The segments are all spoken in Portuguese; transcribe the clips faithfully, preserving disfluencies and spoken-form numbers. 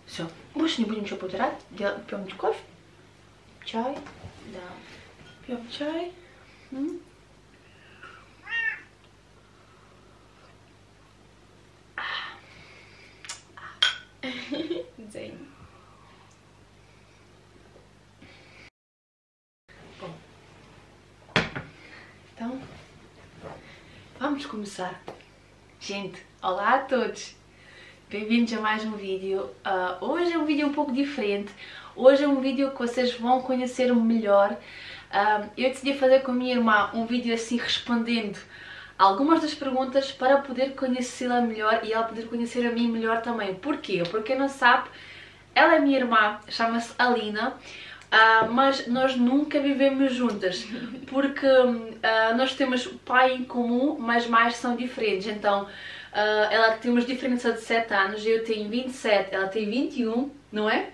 Все, больше не будем ничего повторять. Пьем кофе, чай. Да. Пьем чай. М? Zen. Bom, então vamos começar. Gente, olá a todos, bem-vindos a mais um vídeo. Uh, hoje é um vídeo um pouco diferente. Hoje é um vídeo que vocês vão conhecer melhor. Uh, eu decidi fazer com a minha irmã um vídeo assim respondendo algumas das perguntas para poder conhecê-la melhor e ela poder conhecer a mim melhor também. Porquê? Porque quem não sabe, ela é minha irmã, chama-se Alina, uh, mas nós nunca vivemos juntas, porque uh, nós temos pai em comum, mas mais são diferentes. Então, uh, ela tem uma diferença de sete anos, eu tenho vinte e sete, ela tem vinte e um, não é?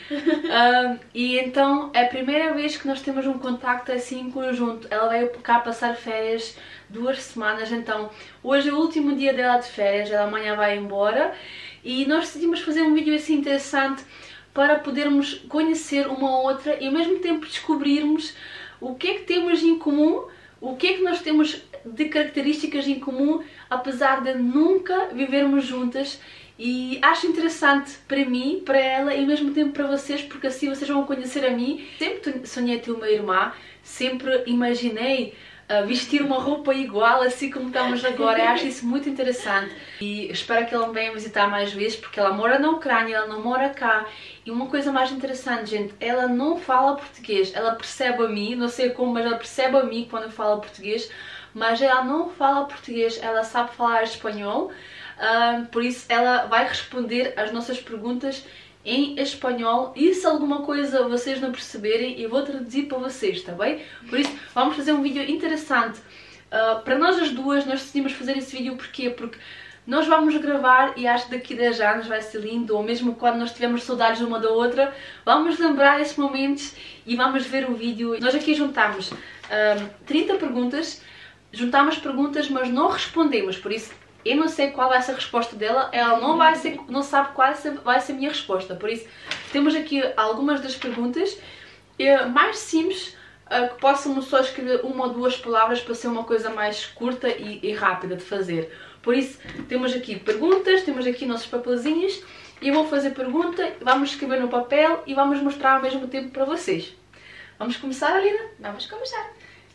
uh, e então é a primeira vez que nós temos um contacto assim em conjunto. Ela veio cá passar férias duas semanas, então hoje é o último dia dela de férias, ela amanhã vai embora e nós decidimos fazer um vídeo assim interessante para podermos conhecer uma ou outra e ao mesmo tempo descobrirmos o que é que temos em comum, o que é que nós temos de características em comum, apesar de nunca vivermos juntas. E acho interessante para mim, para ela e ao mesmo tempo para vocês, porque assim vocês vão conhecer a mim. Sempre sonhei ter uma irmã, sempre imaginei uh, vestir uma roupa igual, assim como estamos agora. Eu acho isso muito interessante e espero que ela me venha visitar mais vezes, porque ela mora na Ucrânia, ela não mora cá. E uma coisa mais interessante, gente, ela não fala português, ela percebe a mim, não sei como, mas ela percebe a mim quando eu falo português, mas ela não fala português, ela sabe falar espanhol. Uh, por isso ela vai responder às nossas perguntas em espanhol e se alguma coisa vocês não perceberem eu vou traduzir para vocês, está bem? Por isso vamos fazer um vídeo interessante. Uh, para nós as duas, nós decidimos fazer esse vídeo porquê? Porque nós vamos gravar e acho que daqui a dez anos vai ser lindo, ou mesmo quando nós tivermos saudades uma da outra, vamos lembrar esses momentos e vamos ver o vídeo. Nós aqui juntamos uh, trinta perguntas, juntamos perguntas mas não respondemos, por isso eu não sei qual vai ser a resposta dela, ela não, vai ser, não sabe qual vai ser a minha resposta. Por isso, temos aqui algumas das perguntas mais simples, que possam só escrever uma ou duas palavras para ser uma coisa mais curta e, e rápida de fazer. Por isso, temos aqui perguntas, temos aqui nossos papelzinhos, e eu vou fazer pergunta, vamos escrever no papel e vamos mostrar ao mesmo tempo para vocês. Vamos começar, Alina? Vamos começar.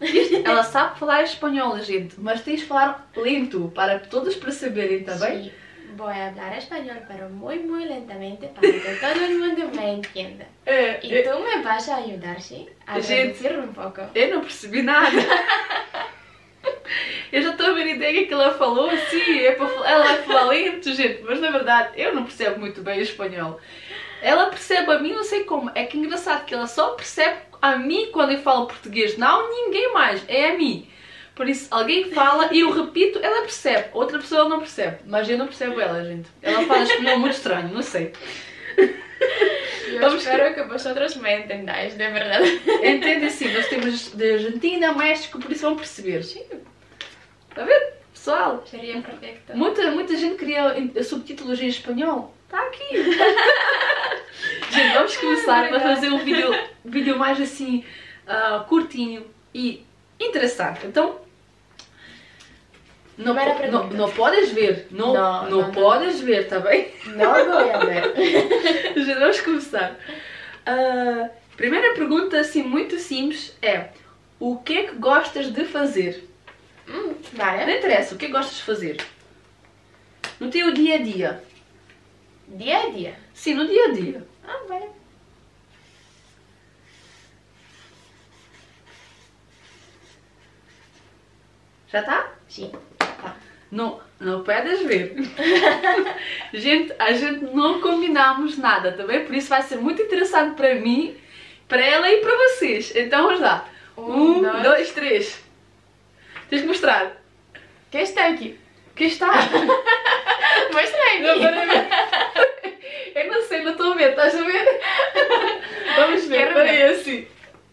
Ela sabe falar espanhol, gente, mas tens de falar lento para todos perceberem, tá bem? Sí, voy a hablar español, pero muy muy lentamente para que todo el mundo me entienda. É, Y é, tú me vas a ayudar, ¿sí? A Gente, reducir un poco. eu não percebi nada. Eu já estou a ver a ideia que ela falou, assim, é para falar, ela vai falar lento, gente, mas na verdade eu não percebo muito bem o espanhol. Ela percebe a mim, não sei como, é que é engraçado que ela só percebe a mim quando eu falo português, não ninguém mais, é a mim. Por isso, alguém fala e eu repito, ela percebe, outra pessoa não percebe, mas eu não percebo ela, gente. Ela fala espanhol muito estranho, não sei. Yo Vamos espero que vosotros me entendáis, de verdad. Entende sim, nós temos de Argentina, México, por isso vão perceber. Está a ver, pessoal? Sería perfecto. Muita, muita gente queria subtítulos em espanhol. Está aqui. Gente, vamos começar para fazer um vídeo, um vídeo mais assim, uh, curtinho e interessante. Então, não, Primeira não, pergunta. não podes ver, não, Não, não, não, não. podes ver, tá bem? No voy a ver. Gente, vamos começar. Uh, primeira pergunta, assim, muito simples é: o que é que gostas de fazer? Mm, Não vale. interessa, o que é que gostas de fazer? No teu dia a dia. Día a día. Sim, no dia a dia. Ah, vale. Já está? Sí. Tá. Não, não podes ver. Gente, a gente não combinamos nada, tá bem? Por isso vai ser muito interessante para mim, para ela e para vocês. Então vamos lá. Um, dois. dois, três. Tens de mostrar. ¿Qué está aquí? Que está? Muestra Não, aquí. para ver. Eu não sei, não estou a ver. Estás a ver? Vamos ver. Quero Para aí ver. assim.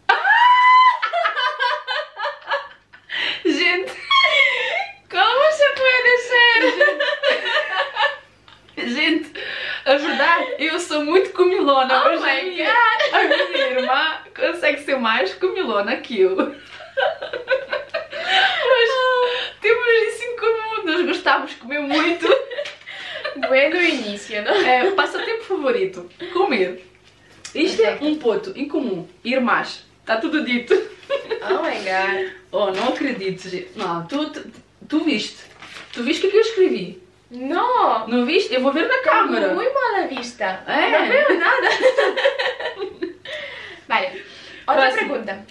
Gente. ¿Cómo se puede ser? Gente, A verdade, eu sou muito comilona, Oh mas a my minha, God. a minha irmã consegue ser mais comilona que eu. Mas temos isso em comum, nós gostávamos de comer muito. Bueno inicio, não? É, passatempo favorito, comer. Isto Perfeito. é um ponto em comum, irmãs, está tudo dito. Oh my God. Oh, não acredito, gente. Não, tu, tu, tu viste, tu viste o que eu escrevi? No. Não viste? Eu vou ver na câmera. Muy mala vista. É. No veo nada. Vale. Outra Próximo. pergunta.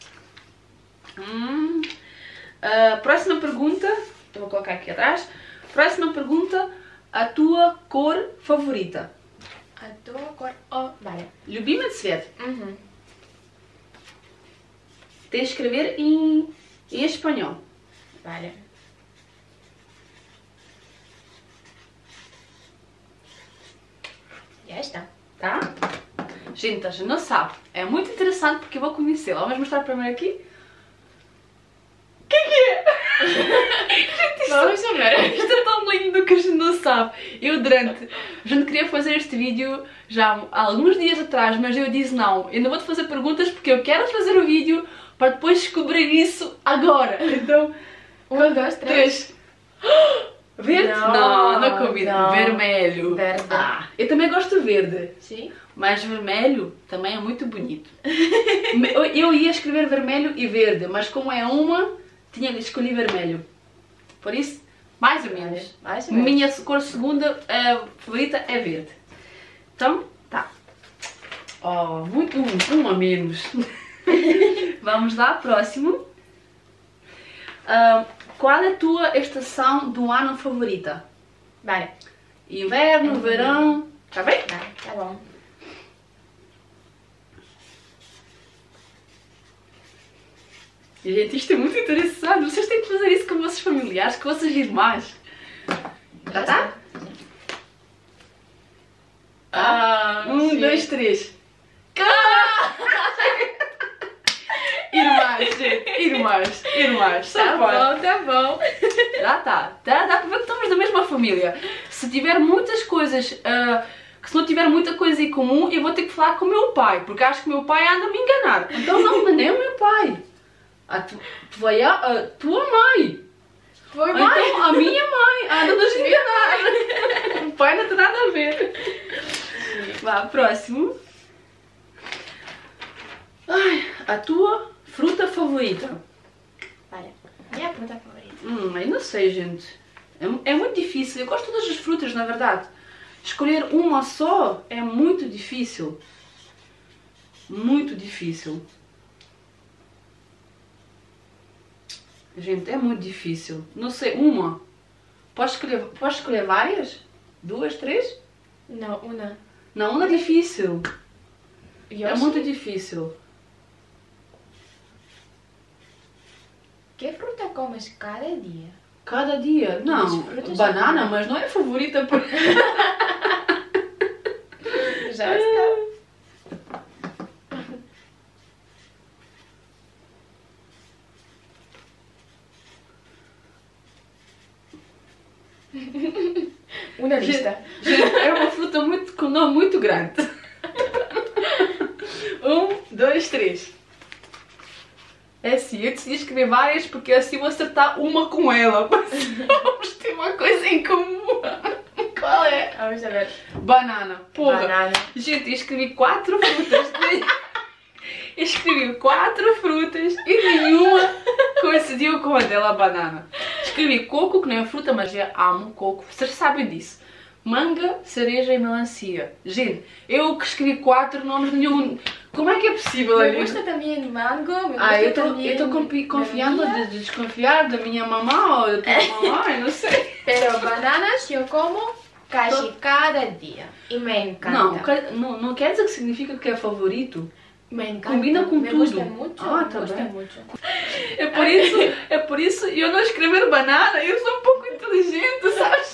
Hum, a próxima pergunta, eu vou colocar aqui atrás. Próxima pergunta, a tua cor favorita? A tua cor. Oh, vale. Любимый цвет. Uhum. Tens de escrever em, em espanhol. Vale. Já está. Tá? Gente, a gente não sabe. É muito interessante porque eu vou conhecê-la. Vamos mostrar primeiro aqui. O que é que é? Gente, isto, Vamos a ver. isto é tão lindo que a gente não sabe. Eu durante... A gente queria fazer este vídeo já há alguns dias atrás, mas eu disse não. Eu não vou-te fazer perguntas porque eu quero fazer o vídeo para depois descobrir isso agora. Então... Um, dois, três. três. Verde? Não, Não, não combina. não. Vermelho. Verde. Ah, eu também gosto de verde. Sim? Mas vermelho também é muito bonito. Eu, eu ia escrever vermelho e verde, mas como é uma, tinha que escolher vermelho. Por isso, mais ou menos. Mais ou menos. Minha cor segunda eh, favorita é verde. Então, tá. Oh, muito um, um a menos. Vamos lá, próximo. Ah, qual é a tua estação do ano favorita? Vale. Inverno, verão, tá bem? Vale, tá bom. Gente, isto é muito interessante. Vocês têm que fazer isso com os vossos familiares, com as vossas irmãs. Já tá? Ah, Um, sim. dois, três. Irmãs, gente. Irmãs, irmãs. Só Tá pode. bom, tá bom. Já tá. Dá, dá para ver que estamos da mesma família. Se tiver muitas coisas, ah, que se não tiver muita coisa em comum, eu vou ter que falar com o meu pai, porque acho que o meu pai anda a me enganar. Então não, mas nem o meu pai. A, tu, tu, a, a tua mãe. Foi Então mais. a minha mãe anda a nos enganar. O pai não tem nada a ver. Vá, próximo. Ai, a tua fruta favorita? Vale. Minha fruta favorita. Hum, eu não sei, gente. É, é muito difícil. Eu gosto de todas as frutas, na verdade. Escolher uma só é muito difícil. Muito difícil. Gente, é muito difícil. Não sei, uma. Posso escolher, posso escolher várias? Duas, três? Não, uma. Não, uma é difícil. Eu É sim. muito difícil. Que fruta comes cada dia? Cada dia? Não. As frutas Banana, são- mas não é favorita por... Já está. Uma lista. Gente, é uma fruta muito, com nome muito grande. Um, dois, três. É assim, eu decidi escrever várias porque assim vou acertar uma com ela. Mas vamos ter uma coisa em comum. Qual é? Vamos a ver. Banana. Porra. Banana. Gente, eu escrevi quatro frutas. Eu escrevi quatro frutas e nenhuma coincidiu com a dela, a banana. Escrevi coco, que não é fruta, mas eu amo coco. Vocês sabem disso. Manga, cereja e melancia. Gente, eu que escrevi quatro nomes, nenhum... Como é que é possível, Me Aline? gusta também mango. Me gusta Ah, eu estou también confi confiando naranja, de, de desconfiar da minha mamã ou da tua mamãe, não sei. Pero bananas eu como casi cada dia. E me encanta. Não, ca- não, não quer dizer que significa que é favorito. Me encanta. Combina com me tudo. gusta muito. Ah, me tá gusta bem. muito. É por isso, é por isso eu não escrever banana, eu sou um pouco inteligente, sabes?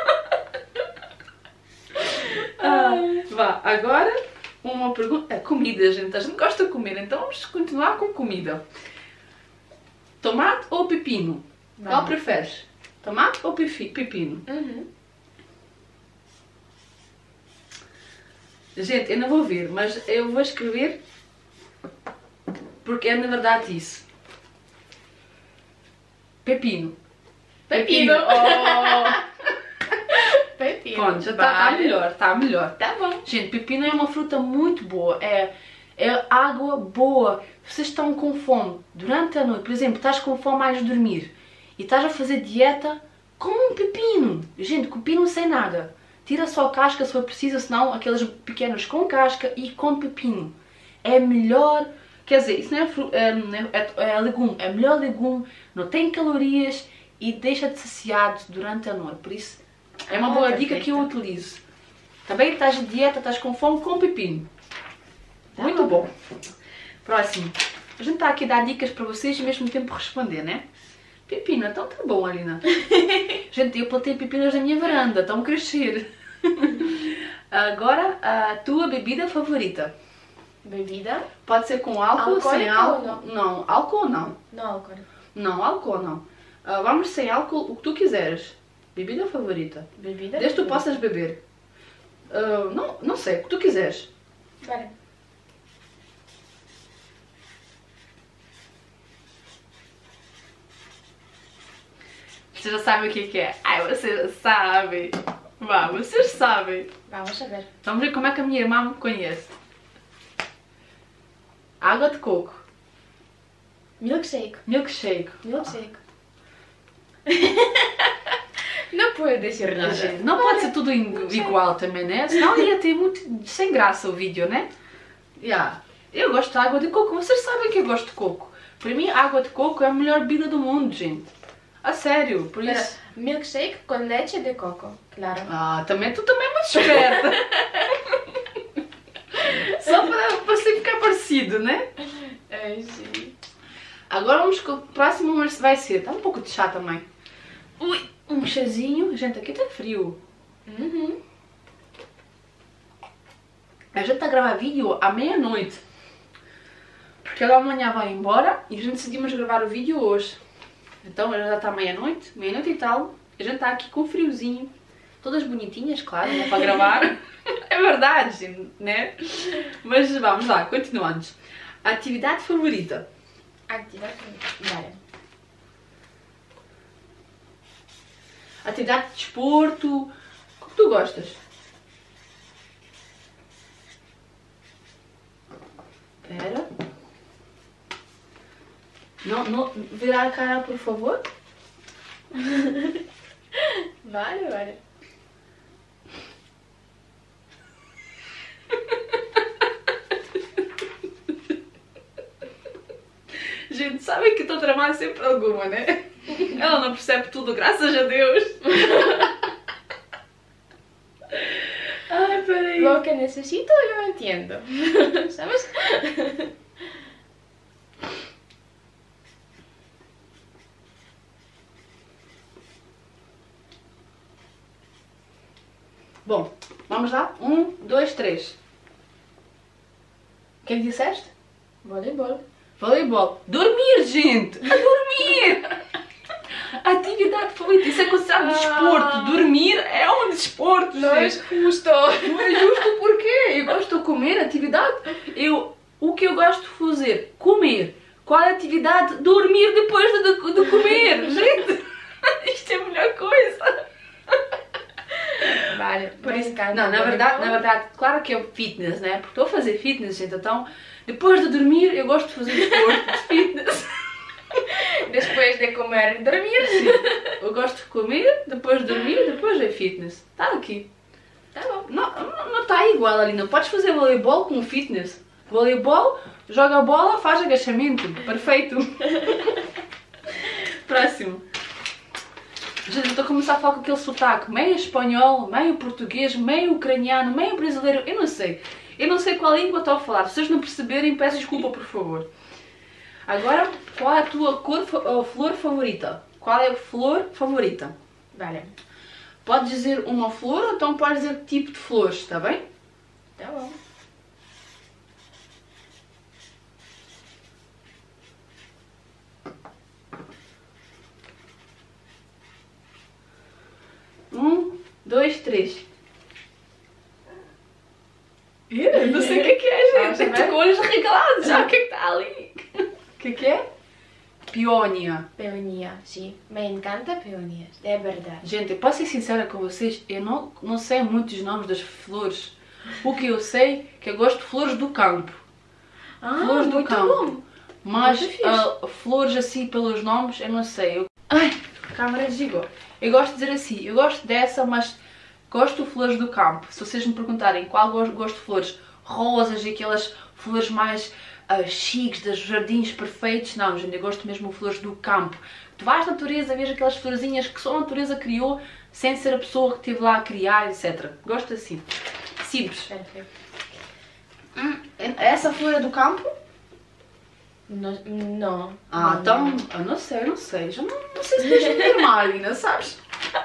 Ah, vá, agora uma pergunta. É comida, gente. A gente gosta de comer, então vamos continuar com comida. Tomate ou pepino? Qual Vamos. preferes? Tomate ou pefi- pepino? Uhum. Gente, eu não vou ver, mas eu vou escrever porque é na verdade isso. Pepino. Pepino. Oh. Pepino. Pronto, já está tá melhor, está melhor. Tá bom. Gente, pepino é uma fruta muito boa, é, é água boa. Vocês estão com fome durante a noite, por exemplo, estás com fome mais de dormir e estás a fazer dieta, come um pepino. Gente, pepino sem nada. Tira só a casca se for preciso, senão aqueles pequenos com casca e com pepino. É melhor, quer dizer, isso não é, fru, é, é, é legume, é melhor legume, não tem calorias e deixa-te saciado durante a noite, por isso é uma Ah, boa perfeito. dica que eu utilizo. Também estás de dieta, estás com fome, com pepino. Tá Muito bom. bom. Próximo. A gente está aqui a dar dicas para vocês e ao mesmo tempo responder, né? Pepino, então tá bom, Alina. Gente, eu plantei pepinos na minha varanda, estão a crescer. Agora, a tua bebida favorita. Bebida? Pode ser com álcool, sem Alcoólica ou álcool. Não, álcool não. Não álcool. Não, álcool não. Ah, vamos sem álcool, o que tu quiseres. Bebida favorita. Bebida? Desde que tu possas beber. Ah, não, não sei, o que tu quiseres. Vale. Você já sabe o que que é? Ai, você já sabe. Vá, vocês sabem. Vamos a ver. Vamos ver como é que a minha irmã me conhece. Água de coco. Milkshake. Milkshake. Milkshake. Não puedo dizer nada. Gente, não pode ser tudo in- igual também, né? Senão ia ter muito sem graça o vídeo, né? Yeah. Eu gosto de água de coco. Vocês sabem que eu gosto de coco. Para mim, água de coco é a melhor bebida do mundo, gente. A sério, por Pero, isso... milkshake com leite de coco, claro. Ah, também, tu também é muito esperta. Só para, para se ficar parecido, né? Ai, sim. Agora vamos com o próximo, mas vai ser. Está um pouco de chá também. Ui, um chazinho. Gente, aqui está frio. Uhum. A gente está a gravar vídeo à meia-noite. Porque ela amanhã vai embora e a gente decidimos gravar o vídeo hoje. Então já está meia-noite, meia-noite e tal. A gente está aqui com friozinho. Todas bonitinhas, claro, né, para gravar. É verdade, né? Mas vamos lá, continuamos. Atividade favorita. Atividade. Vale. Atividade de desporto. O que tu gostas? Espera. Não, não, virar a cara, por favor. Vale, vale. Gente, sabem que estou a tramar sempre alguma, né? Ela não percebe tudo, graças a Deus. Ai, peraí. Lo que necesito yo entiendo. ¿Sabes? Bom, vamos lá? Um, dois, três. O que é que disseste? Voleibol. Voleibol. Dormir, gente! A dormir! Atividade favorita. Isso é considerado Ah. desporto. Dormir é um desporto, No gente. es justo. Não é justo porquê? Eu gosto de comer, atividade. Eu, o que eu gosto de fazer? Comer. Qual é a atividade? Dormir depois de, de, de comer. Gente, isto é a melhor coisa. Vale, por isso que Não, na verdade, na verdade, claro que é fitness, né? Porque estou a fazer fitness, gente. Então, depois de dormir, eu gosto de fazer desporto de fitness. Depois de comer e dormir. Sim. Eu gosto de comer, depois de dormir, depois é fitness. Está aqui. Tá bom. Não, não está igual ali, não. Podes fazer voleibol com fitness. Voleibol, joga a bola, faz agachamento. Perfeito. Próximo. Gente, estou a começar a falar com aquele sotaque. Meio espanhol, meio português, meio ucraniano, meio brasileiro. Eu não sei. Eu não sei qual língua estou a falar. Se vocês não perceberem, peço desculpa, por favor. Agora, qual é a tua cor ou flor favorita? Qual é a flor favorita? Vale. Pode dizer uma flor ou então pode dizer tipo de flores, está bem? Tá bom. Um, dois, três. Eu não sei o que é que é, Vamos gente. ver? Estou com olhos regalados já. O que é que está ali? O que é que é? Peónia. Peonia, sí. Me encanta peonias, de verdade. Gente, eu posso ser sincera com vocês, eu não, não sei muitos nomes das flores. O que eu sei é que eu gosto de flores do campo. Ah, Flores do muito campo. bom. Mas Muito fixe. ah, flores assim pelos nomes, eu não sei. Eu... Ai, a câmera desligou. Eu gosto de dizer assim, eu gosto dessa, mas gosto de flores do campo. Se vocês me perguntarem qual gosto, gosto de flores, rosas e aquelas flores mais uh, chiques, dos jardins perfeitos, não, gente, eu gosto mesmo de flores do campo. Tu vais à natureza, vês aquelas florzinhas que só a natureza criou, sem ser a pessoa que esteve lá a criar, etcétera. Gosto assim. Simples. Perfeito. Hum, essa flor é do campo? No, não. Ah, não, então, não. eu não sei, eu não sei. Já não, não sei se deixa de normal ainda, sabes?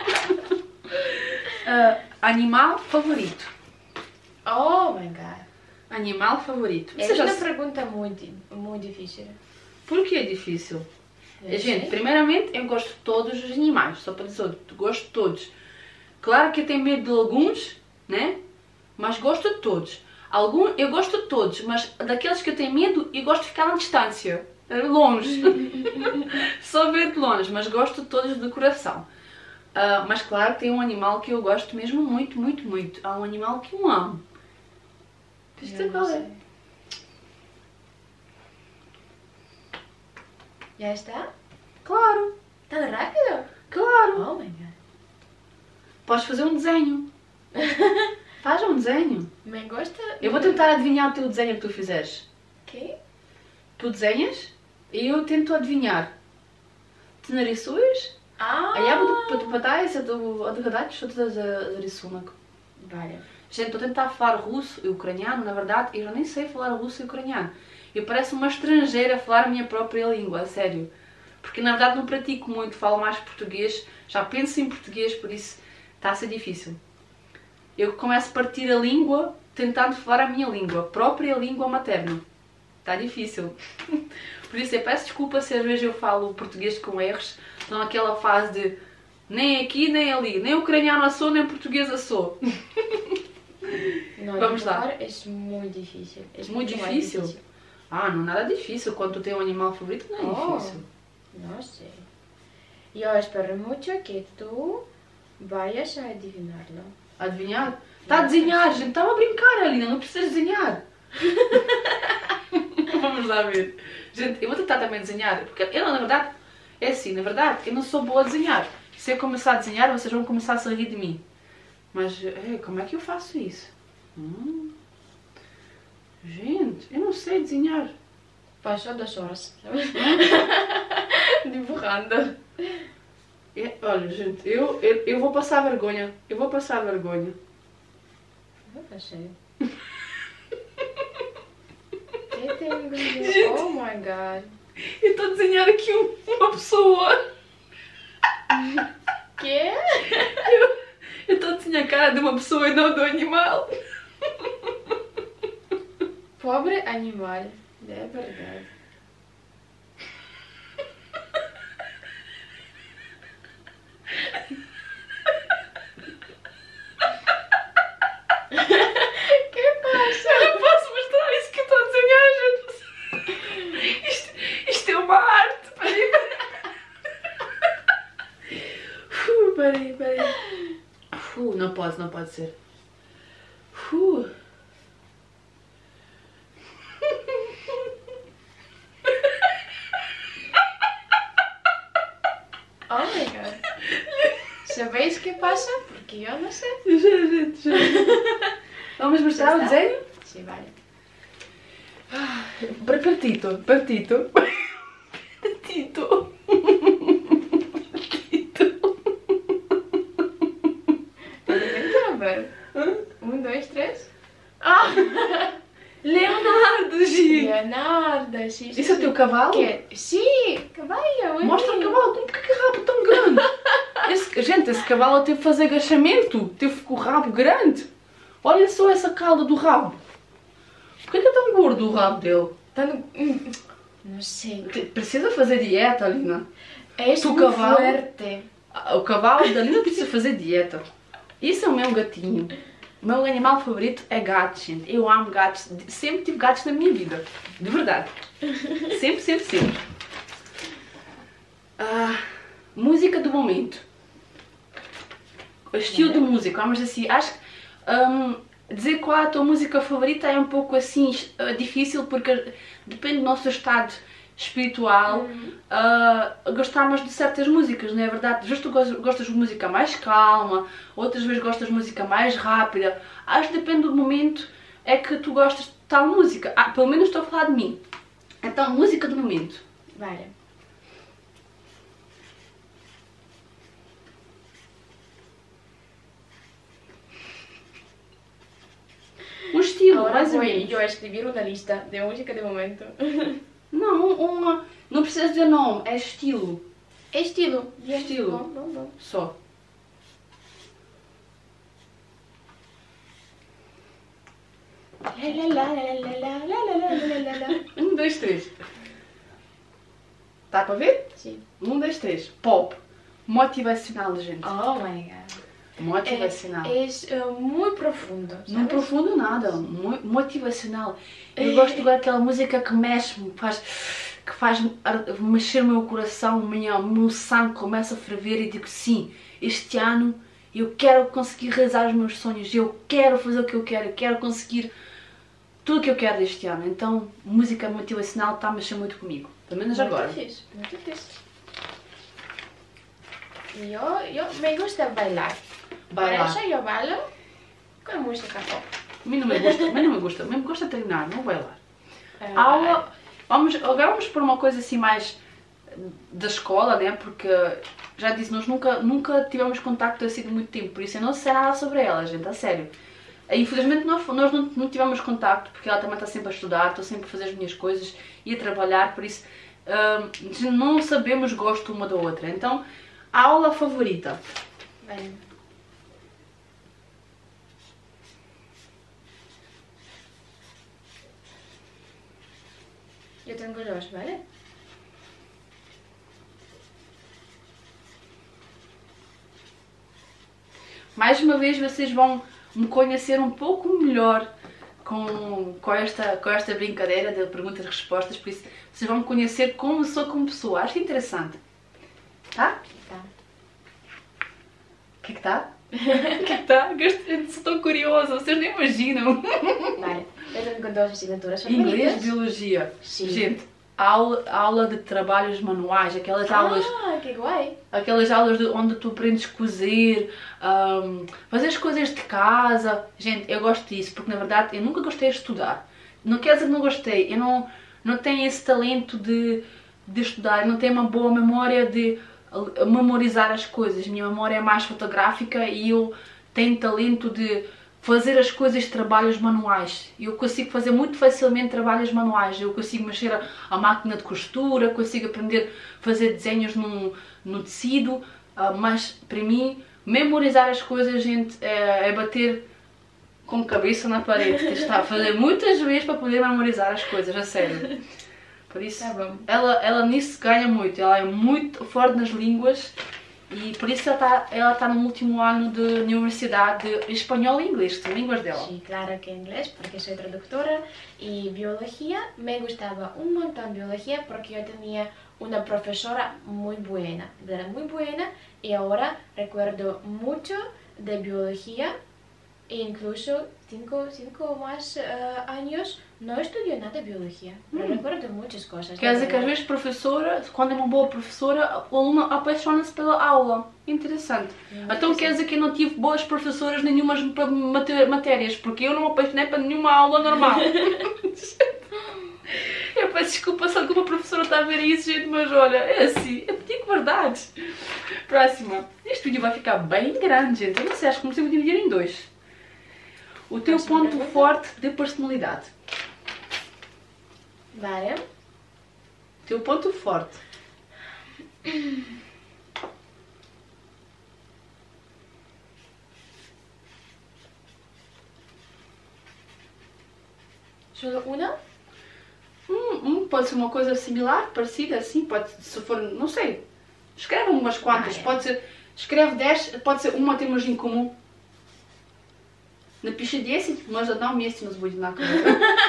Uh, animal favorito. Oh my god. Animal favorito. Você Essa é já uma se- pergunta muito, muito difícil. Por que é difícil? Eu Gente, sei. primeiramente eu gosto de todos os animais, só para dizer, eu gosto de todos. Claro que eu tenho medo de alguns, né? Mas gosto de todos. Algum, eu gosto de todos, mas daqueles que eu tenho medo, eu gosto de ficar na distância, longe. Só ver de longe, mas gosto de todos de coração. Ah, mas claro, tem um animal que eu gosto mesmo muito, muito, muito. Há um animal que eu amo. Isto Eu qual não é? sei. Já está? Claro, Tão rápido? claro. Oh my god. Podes fazer um desenho. Faz um desenho. Me gosta. Eu vou tentar adivinhar o teu desenho que tu fizeres. ¿Qué? Tu desenhas e eu tento adivinhar. Ты нарисуешь, Ah! а я буду попытаюсь отгадать, что это за, за рисунок. Vale. Gente, estou a tentar falar russo e ucraniano, na verdade, eu já nem sei falar russo e ucraniano. Eu pareço uma estrangeira a falar a minha própria língua, a sério. Porque na verdade não pratico muito, falo mais português, já penso em português, por isso está a ser difícil. Eu começo a partir a língua tentando falar a minha língua, a própria língua materna. Está difícil. Por isso eu peço desculpa se às vezes eu falo português com erros, não aquela fase de nem aqui nem ali, nem ucraniana sou, nem portuguesa sou. No, Vamos lá. dibujar es muy difícil. Es Muy mucho más difícil? Ah, não é nada difícil. Quando tu tem um animal favorito, não é Oh. difícil. No sé. Yo espero mucho que tú vayas a adivinarlo. Adivinhar? Está a desenhar, gente. Estava a brincar, Alina. Não precisas desenhar. Vamos lá ver. Gente, eu vou tentar também desenhar. Porque eu, na verdade, é assim. Na verdade, eu não sou boa a desenhar. Se eu começar a desenhar, vocês vão começar a rir de mim. Mas, é, como é que eu faço isso? Hum. Gente, eu não sei desenhar. Pasó dos horas, ¿sabes? Dibujando. É, olha, gente, eu, eu, eu vou passar vergonha. Eu vou passar vergonha. No sé. ¿Qué tengo yo? Oh my god. Eu estou a desenhar aqui um- uma pessoa. ¿Qué? Eu estou a desenhar a cara de uma pessoa e não do animal. Pobre animal, de verdad. ¿Qué pasa? Eu não posso mostrar isso que eu estou a desenhar, gente. Isto, isto é uma arte. Peraí, peraí. Uh, peraí, peraí. Uh, não pode, não pode ser. Uh. Oh my god. ¿Sabéis qué pasa? Porque yo no sé. Já, gente, já. Vamos mostrar o Já está? desenho? Sí, vale. Para Partito, partito. Partito. Intenta ver. Un, dos, tres. Ah! Leonardo, Gi. Leonardo, sí, sí. Isso é o sí. teu cavalo? ¿Qué? Sí, caballo. muy Mostra o bien. cavalo, com que rabo tão grande? Esse, gente, esse cavalo teve que fazer agachamento, teve com o rabo grande. Olha só essa cauda do rabo. Por que é tão gordo o rabo dele? Tan- mm, No sé. Te- Precisa fazer dieta, Alina. Es Tu muy cavalo? fuerte. O cavalo da Alina precisa fazer dieta. Isso é o meu gatinho. O O meu animal favorito é gato, gente. Eu amo gatos. Sempre tive gatos na minha vida. De verdade. Sempre, sempre, sempre. Ah, música do momento. O estilo de música. Vamos assim, acho que um, dizer qual é a tua música favorita é um pouco assim difícil, porque depende do nosso estado espiritual, uhum. uh, gostamos de certas músicas, não é verdade? Às vezes tu gostas de música mais calma, outras vezes gostas de música mais rápida. Acho que depende do momento é que tu gostas de tal música. Ah, pelo menos estou a falar de mim. Então, música do momento. Vale. Um estilo, Agora mais ou vou menos. eu escrever uma lista de música de momento. Não, uma, não precisa dizer nome, é estilo. É estilo. É estilo. Bom, bom, bom. Só. Um, dois, três. Tá para ver? Sim. Um, dois, três. Pop. Motivacional, gente. Oh my god. Motivacional. É, é uh, muito profundo. Sabes? Não profundo nada. Mo motivacional. Eu gosto daquela música que mexe-me, faz, que faz mexer o meu coração, o meu, o meu sangue começa a ferver e digo sim, este ano eu quero conseguir realizar os meus sonhos, eu quero fazer o que eu quero, eu quero conseguir tudo o que eu quero deste ano. Então, música motivacional está a mexer muito comigo. Pelo menos muito agora. Fixe, muito fixe. Eu, eu me gusta bailar. Bailar. Por isso eu bailo com música pop. A mim não me gusta, a mim não me gusta, a mim me gusta treinar, não bailar. É, Aula, vamos, agora vamos por uma coisa assim mais da escola, né? Porque já disse, nós nunca, nunca tivemos contacto assim de muito tempo, por isso eu não sei nada sobre ela, gente, a sério. Infelizmente nós, nós não, não tivemos contacto, porque ela também está sempre a estudar, estou sempre a fazer as minhas coisas e a trabalhar, por isso uh, não sabemos gosto uma da outra. Então, a aula favorita. Bem. Eu tenho dois, vale? Mais uma vez vocês vão me conhecer um pouco melhor com, com, esta, com esta brincadeira de perguntas e respostas, por isso vocês vão me conhecer como sou como pessoa. Acho interessante. Tá? Tá. O que é que tá? O que é que tá? Estou tão curiosa, vocês nem imaginam. Vale. Eu tenho duas assinaturas favoritas. Inglês, biologia. Sim. Gente, aula, aula de trabalhos manuais, aquelas aulas... Ah, que guai! Aquelas aulas de, onde tu aprendes a cozer, um, fazer as coisas de casa. Gente, eu gosto disso, porque na verdade eu nunca gostei de estudar. Não quer dizer que não gostei, eu não, não tenho esse talento de, de estudar, eu não tenho uma boa memória de memorizar as coisas. Minha memória é mais fotográfica e eu tenho talento de fazer as coisas de trabalhos manuais. Eu consigo fazer muito facilmente trabalhos manuais. Eu consigo mexer a, a máquina de costura, consigo aprender a fazer desenhos no, no tecido, uh, mas para mim, memorizar as coisas, gente, é, é bater com a cabeça na parede. Que está a fazer muitas vezes para poder memorizar as coisas, a sério. Por isso, Tá bom. ela, ela nisso ganha muito. Ela é muito forte nas línguas. E por isso ela está ela tá no último ano de universidade de espanhol e inglês, que são línguas dela. Sí, claro que inglés, porque soy traductora, y biología, me gustaba un montón biología porque yo tenía una profesora muy buena, era muy buena, y ahora recuerdo mucho de biología, e incluso cinco, cinco o más uh, años no estudié nada de biología, pero Hum. recuerdo muchas cosas. Quer dizer que às vezes professora, quando é uma boa professora, o aluno apaixona-se pela aula. Interessante. Muito Então quer dizer que eu não tive boas professoras nenhumas para mate- matérias, porque eu não me apaixonei para nenhuma aula normal. Eu peço desculpa se alguma professora está a ver isso, gente, mas olha, é assim, eu digo verdades. Próxima. Este vídeo vai ficar bem grande, gente. Eu não sei, acho que comecei a dividir em dois. O teu Próxima ponto pergunta. forte de personalidade. Vale. Teu ponto forte. Solo una? Hum, hum, pode ser uma coisa similar, parecida, assim, pode, se for, não sei. Escreve umas quantas, Ah, é. pode ser, escreve dez, pode ser uma temos em comum. Na piscina Пише десять, может одна вместе у нас будет одинаковая.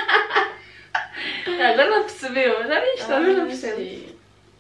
Agora ela percebeu, já viste, talvez não percebe.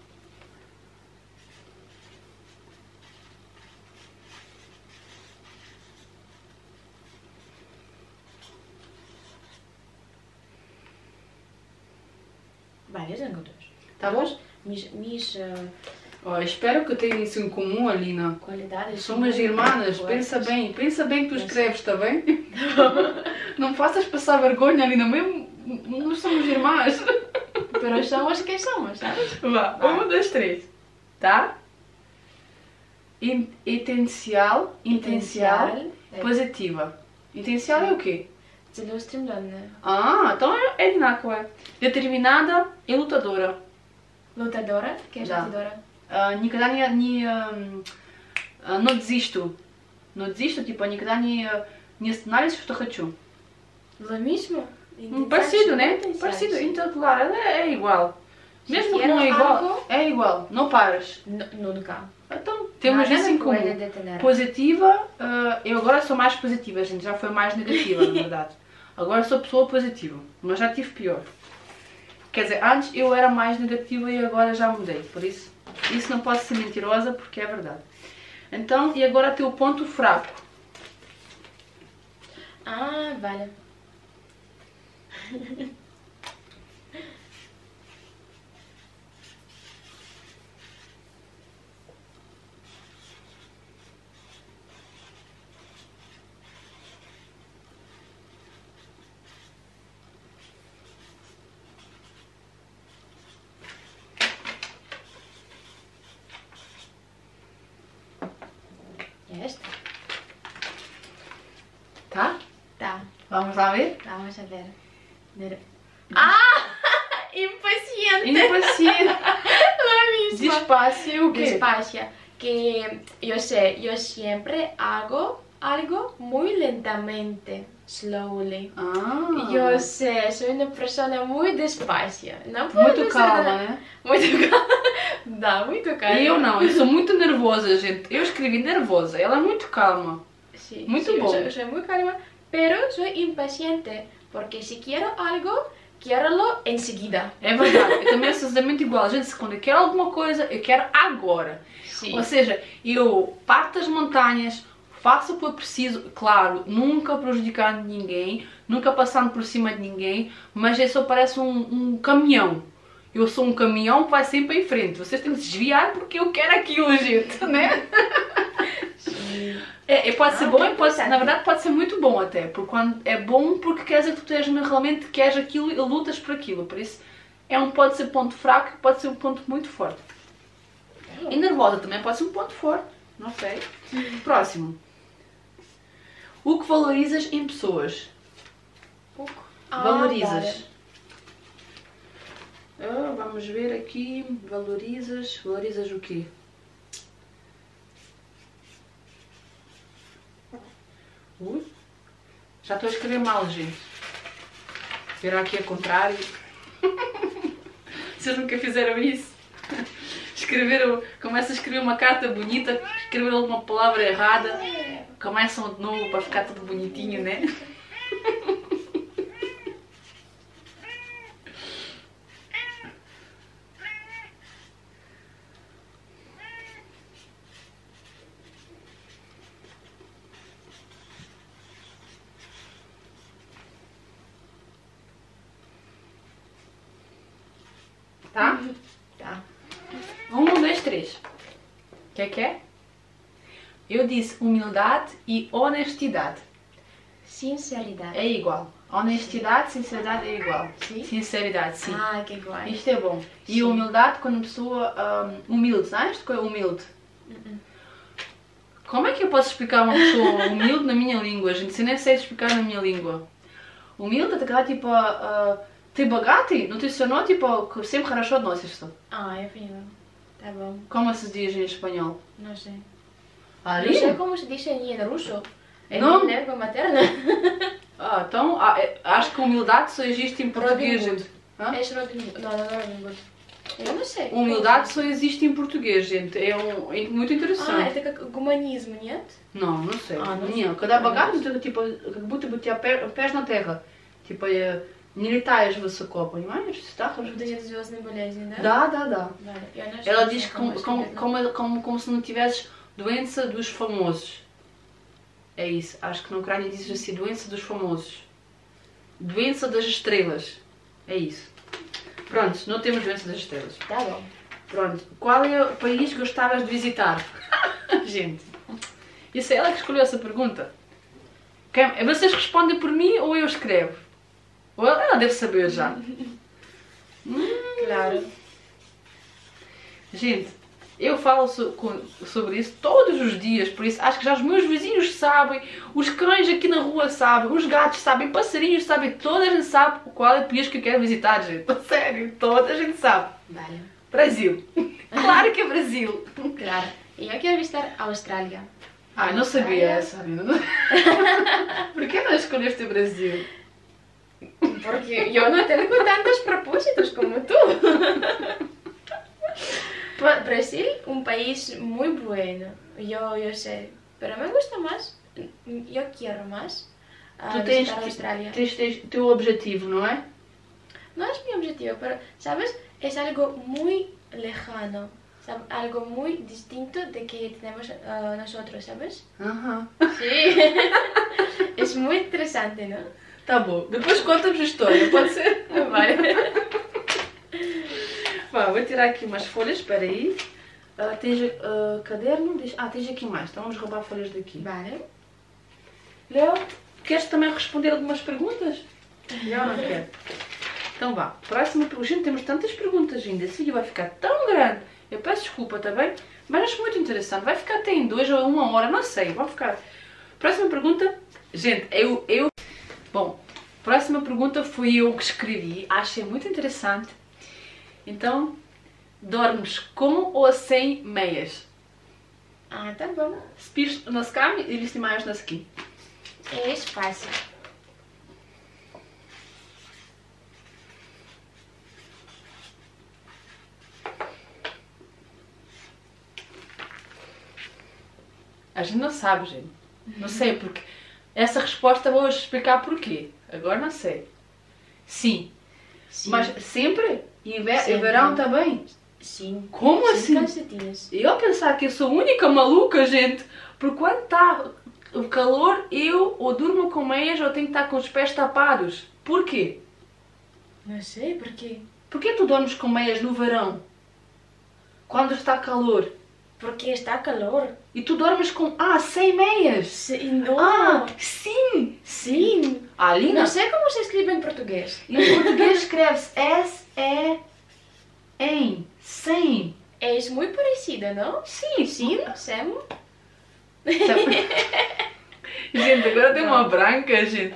Várias ângulos. Tá bom? Mis, mis uh, Oh, espero que tenham isso em comum, Alina. qualidades... Somos são irmãs, muito pensa boas. bem, pensa bem que tu escreves, está bem? Não faças passar vergonha, Alina, mesmo nós somos irmãs. Pero somos que somos, sabes? Vá, um, dois, três. Tá? In, intencional, intencional, é positiva. Intencional é o quê? Celostrimlande. Ah, então é, é одинаковая. Determinada e lutadora. Lutadora, que é Да. lutadora. А, никогда не, не ам, а, но дesisto. Но desisto, типа, никогда не, не останавливаюсь, что хочу. Lo mismo? Hum, Parecido, né? Intensidade. Parecido, então, claro, ela é igual. Se Mesmo que quero não é igual, algo- é igual, não paras. N- Nunca. Então, temos Nada isso em me puede comum. detener. Positiva, ah, eu agora sou mais positiva, gente, já foi mais negativa, na verdade. Agora sou pessoa positiva, mas já tive pior. Quer dizer, antes eu era mais negativa e agora já mudei, por isso, isso não pode ser mentirosa porque é verdade. Então, e agora tem o ponto fraco. Ah, vale. E esta? Tá? Tá, Vamos lá ver? vamos a ver. Ner- Ah! Impaciente! Impaciente. Lo mismo. Despacio, o quê? Despacio. Que yo sé, yo siempre hago algo muy lentamente. Slowly. Ah, Yo sé, soy una persona muy despacio. Não puedo muito ser- calma, né? Muito calma. Dá, muito calma. E eu não, eu sou muito nervosa, gente. Eu escrevi nervosa, ela é muito calma. Sí, Muito sí, bom. Soy, soy muy calma, pero soy impaciente. Porque si quiero algo, quiero enseguida. É verdade, eu também sou exatamente igual. Gente, quando eu quero alguma coisa, eu quero agora. Sí. Ou seja, eu parto das montanhas, faço o que eu preciso, claro, nunca prejudicando ninguém, nunca passando por cima de ninguém, mas eu só pareço um, um caminhão. Eu sou um caminhão que vai sempre em frente. Vocês têm que se desviar porque eu quero aquilo, gente, né? Sí. É, é, pode ser Ah, bom que e pode, importante. na verdade pode ser muito bom até, porque quando é bom porque quer dizer que tu tens, realmente queres aquilo e lutas por aquilo, por isso é um, pode ser ponto fraco e pode ser um ponto muito forte. E nervosa também pode ser um ponto forte, não sei. Próximo. O que valorizas em pessoas? Pouco. Ah, Valorizas. vale. Ah, vamos ver aqui, valorizas, valorizas o quê? Ui, já estou a escrever mal, gente. Virar aqui ao contrário. Vocês nunca fizeram isso? Escreveram, começam a escrever uma carta bonita, escreveram uma palavra errada, começam de novo para ficar tudo bonitinho, né? Tá? Tá. Um, dois, três. O que é que é? Eu disse humildade e honestidade. Sinceridade. É igual. Honestidade, sinceridade é igual. Sim? Sinceridade, sim. Ah, que guay. Isto é bom. E Sim. humildade quando a pessoa um, humilde, sabes? Que é humilde. Uh-uh. Como é que eu posso explicar uma pessoa humilde na minha língua, gente? Se eu nem sei explicar na minha língua. Humilde é такая типа ты богатый, но ты все равно типа к всем хорошо относишься. Ah, eu poняла. Tá bom. Como se diz em espanhol? Não sei. Ali? Não sei como se diz em russo. É Não. minha língua materna. Ah, então ah, é- acho que humildade só existe em português, Robin Hood. gente. Hã? És Robin Hood. Não, não é Robin Hood. Eu não sei. Humildade só existe em português, gente. É, um, é muito Ah, interessante. это как гуманизм, нет? Não, não sei. Ah, não Não, sei. когда богатый, это типа, как будто бы тебя пе- пеш на терра. Типа, э, не летаешь высоко, понимаешь? Так? Вот эти звездные болезни, да? Да, да, да. Vale. Eu não Ela sei diz como como, é como, escrever, como, como, como se não tivesses doença dos famosos. É isso. Acho que na Ucrânia diz assim, doença dos famosos. Doença das estrelas. É isso. Pronto, não temos doença das estrelas. não. Tá bom. Pronto. Qual é o país que gostavas de visitar? Gente, isso é ela que escolheu essa pergunta. Quem- Vocês respondem por mim ou eu escrevo? Ou ela ela deve saber já. Claro. Gente, eu falo so- com- sobre isso todos os dias, por isso acho que já os meus vizinhos sabem, os cães aqui na rua sabem, os gatos sabem, passarinhos sabem, toda a gente sabe qual é o país que eu quero visitar, gente. Sério, toda a gente sabe. Vale. Brasil. Claro que é Brasil. Claro. E eu quero visitar a Austrália. Ah, não sabia essa, Arina. Por que não escolheste o Brasil? Porque eu não tenho tantos propósitos como tu. Pa- Brasil, um país muito bueno. Eu, eu sei. Pero me gusta mais. Eu quero mais. ah, Tu tens, visitar a Austrália. tens, tens teu objetivo, não é? No es mi objetivo, pero, ¿sabes? Es algo muy lejano. ¿Sab- Algo muy distinto de que tenemos ah, nosotros, ¿sabes? Aham. Sí. Es muy interesante, ¿no? Tá bom. Depois conta-nos a história, pode ser? Vale. Vá, vou tirar aqui umas folhas, espera aí. Ah, tens ah, caderno? Diz- Ah, tens aqui mais, então vamos roubar folhas daqui. Vale. Léo, queres também responder algumas perguntas? Léo não quer. Então vá, próxima pergunta. Gente, temos tantas perguntas ainda. Esse vídeo vai ficar tão grande. Eu peço desculpa, tá bem? Mas acho muito interessante. Vai ficar até em dois ou uma hora, não sei. Vai ficar. Próxima pergunta. Gente, eu... eu... Bom, próxima pergunta foi eu que escrevi. Achei muito interessante. Então, dormes com ou sem meias? Ah, tá bom. Spíš noskami или снимаешь носки? É fácil. A gente não sabe, gente. Não sei porque. Essa resposta vou explicar porquê. Agora não sei. Sim. Sim. Mas sempre? Em ve- Sempre. em verão também? Sim. Como Sem assim? calcetinhos. Eu pensar que eu sou a única maluca, gente. Porque quando está o calor, eu ou durmo com meias ou tenho que estar com os pés tapados. Porquê? Não sei por quê. Porquê tu dormes com meias no verão? Quando está calor? Porque está calor. E tu dormes com... Ah, sem meias! Sim, não. Ah, sim! Sim. Ah, Lina, Não sei como se escreve em português. em português escreve-se S, E, em, sem. É muito parecida, não? Sim, Sim, Sam. Gente, agora tem uma branca, gente.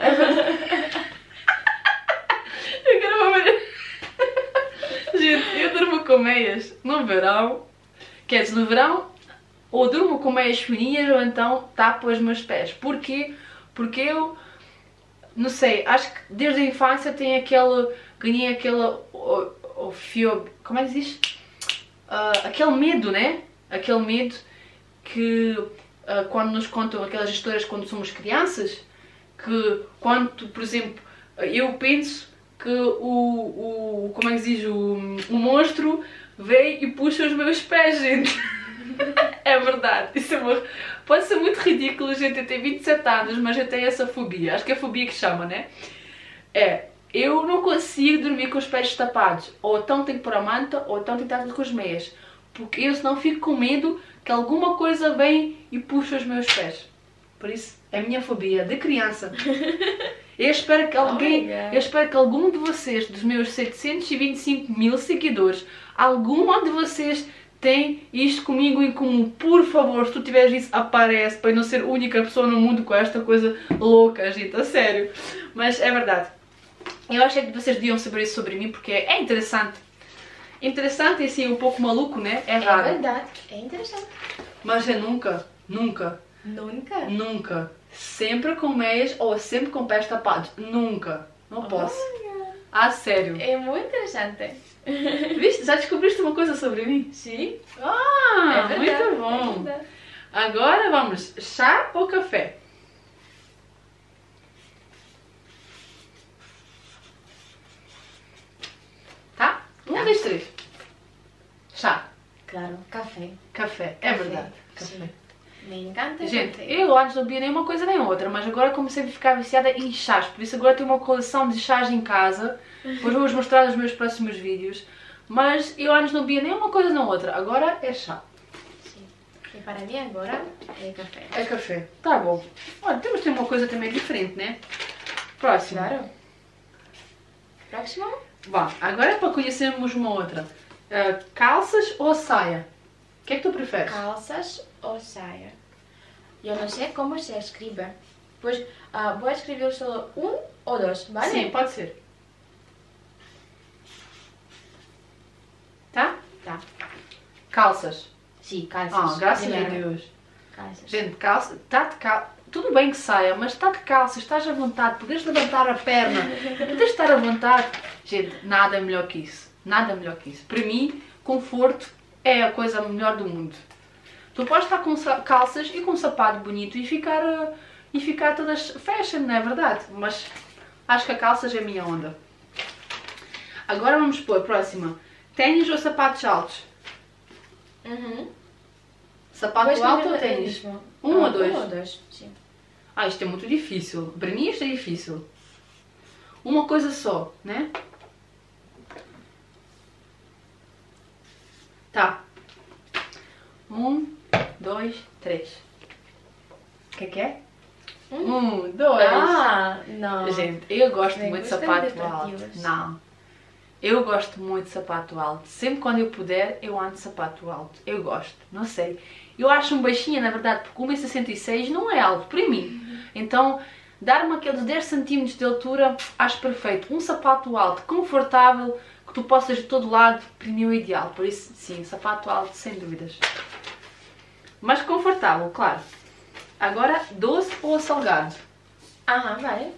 Eu quero uma ver. Gente, eu durmo com meias no verão. Quer dizer, no verão, ou durmo com meias fininhas ou então tapo os meus pés. Porquê? Porque eu, não sei, acho que desde a infância tenho aquele, ganhei aquele, o, o fio, como é que diz? Ah, aquele medo, né? Aquele medo que ah, quando nos contam aquelas histórias quando somos crianças, que quando, por exemplo, eu penso que o, o como é que se diz, o, o monstro vem e puxa os meus pés, gente. É verdade. Isso é uma... Pode ser muito ridículo, gente. Eu tenho vinte e sete anos, mas eu tenho essa fobia. Acho que é a fobia que chama, né? É, eu não consigo dormir com os pés tapados. Ou então tenho que pôr a manta, ou então tenho que estar com as meias. Porque eu senão fico com medo que alguma coisa vem e puxa os meus pés. Por isso, é a minha fobia de criança. Eu espero que alguém, Olha. eu espero que algum de vocês, dos meus setecentos e vinte e cinco mil seguidores, alguma de vocês tem isto comigo em comum. Por favor, se tu tiveres isso, aparece, para eu não ser a única pessoa no mundo com esta coisa louca, gente, a sério. Mas é verdade. Eu achei que vocês deviam saber isso sobre mim, porque é interessante. Interessante e assim, um pouco maluco, né? É É raro. verdade. É interessante. Mas eu nunca, nunca, Nunca. nunca, sempre com meias ou sempre com pés tapados. Nunca. Não posso. Olha. Ah, sério? É muito interessante. Viste? Já descobriste uma coisa sobre mim? Sim, Ah, é verdade. muito bom. É verdade. Agora vamos, chá ou café? Tá? Um, Tá. dois, três. Chá, Claro, café. café, é Café, verdade. sim. Café. Me encanta Gente, café. eu antes não bebia nem uma coisa nem outra, mas agora comecei a ficar viciada em chás, por isso agora tenho uma coleção de chás em casa, depois vou-vos mostrar nos meus próximos vídeos, mas eu antes não bebia nem uma coisa nem outra, agora é chá. Sim. E para mim agora é café. É café. Tá bom. Olha, temos de ter uma coisa também diferente, né? Próximo. Claro. Próximo? Vá, agora é para conhecermos uma outra. Ah, calças ou saia? O que é que tu preferes? Calças ou saia? Eu não sei como se escreve. Pois ah, vou escrever só um ou dois, vale? Sim, pode ser. Tá? Tá. Calças. Sim, calças. Ah, graças a Primeiro. Deus. Calças. Gente, calça, tá de calça. Tudo bem que saia, mas está de calça, estás à vontade, podes levantar a perna, podes estar à vontade. Gente, nada melhor que isso. Nada melhor que isso. Para mim, conforto é a coisa melhor do mundo. Tu podes estar com calças e com um sapato bonito e ficar, uh, e ficar todas fashion, não é verdade? Mas acho que a calças é a minha onda. Agora vamos pôr a próxima. Ténis ou sapatos altos? Uhum. Sapato Vou alto ou escrever ténis? mesmo. Um ou Ah, dois? Um ou dois, sim. Ah, isto é muito difícil. Para mim isto é difícil. Uma coisa só, né? Tá. Um, dois, três. O que é que é? Um, dois. Ah, não. Gente, eu gosto Me muito de gustam sapato de alto. atrativos. Não. Eu gosto muito de sapato alto. Sempre quando eu puder, eu ando de sapato alto. Eu gosto. Não sei. Eu acho um baixinha, na verdade, porque um metro e sessenta e seis não é alto para mim. Então, dar-me aqueles dez centímetros de altura, acho perfeito. Um sapato alto, confortável, que tu possas ir de todo lado, para mim é o ideal. Por isso, sim, sapato alto, sem dúvidas. Mas confortável, claro. Agora, doce ou salgado? Ah, vale.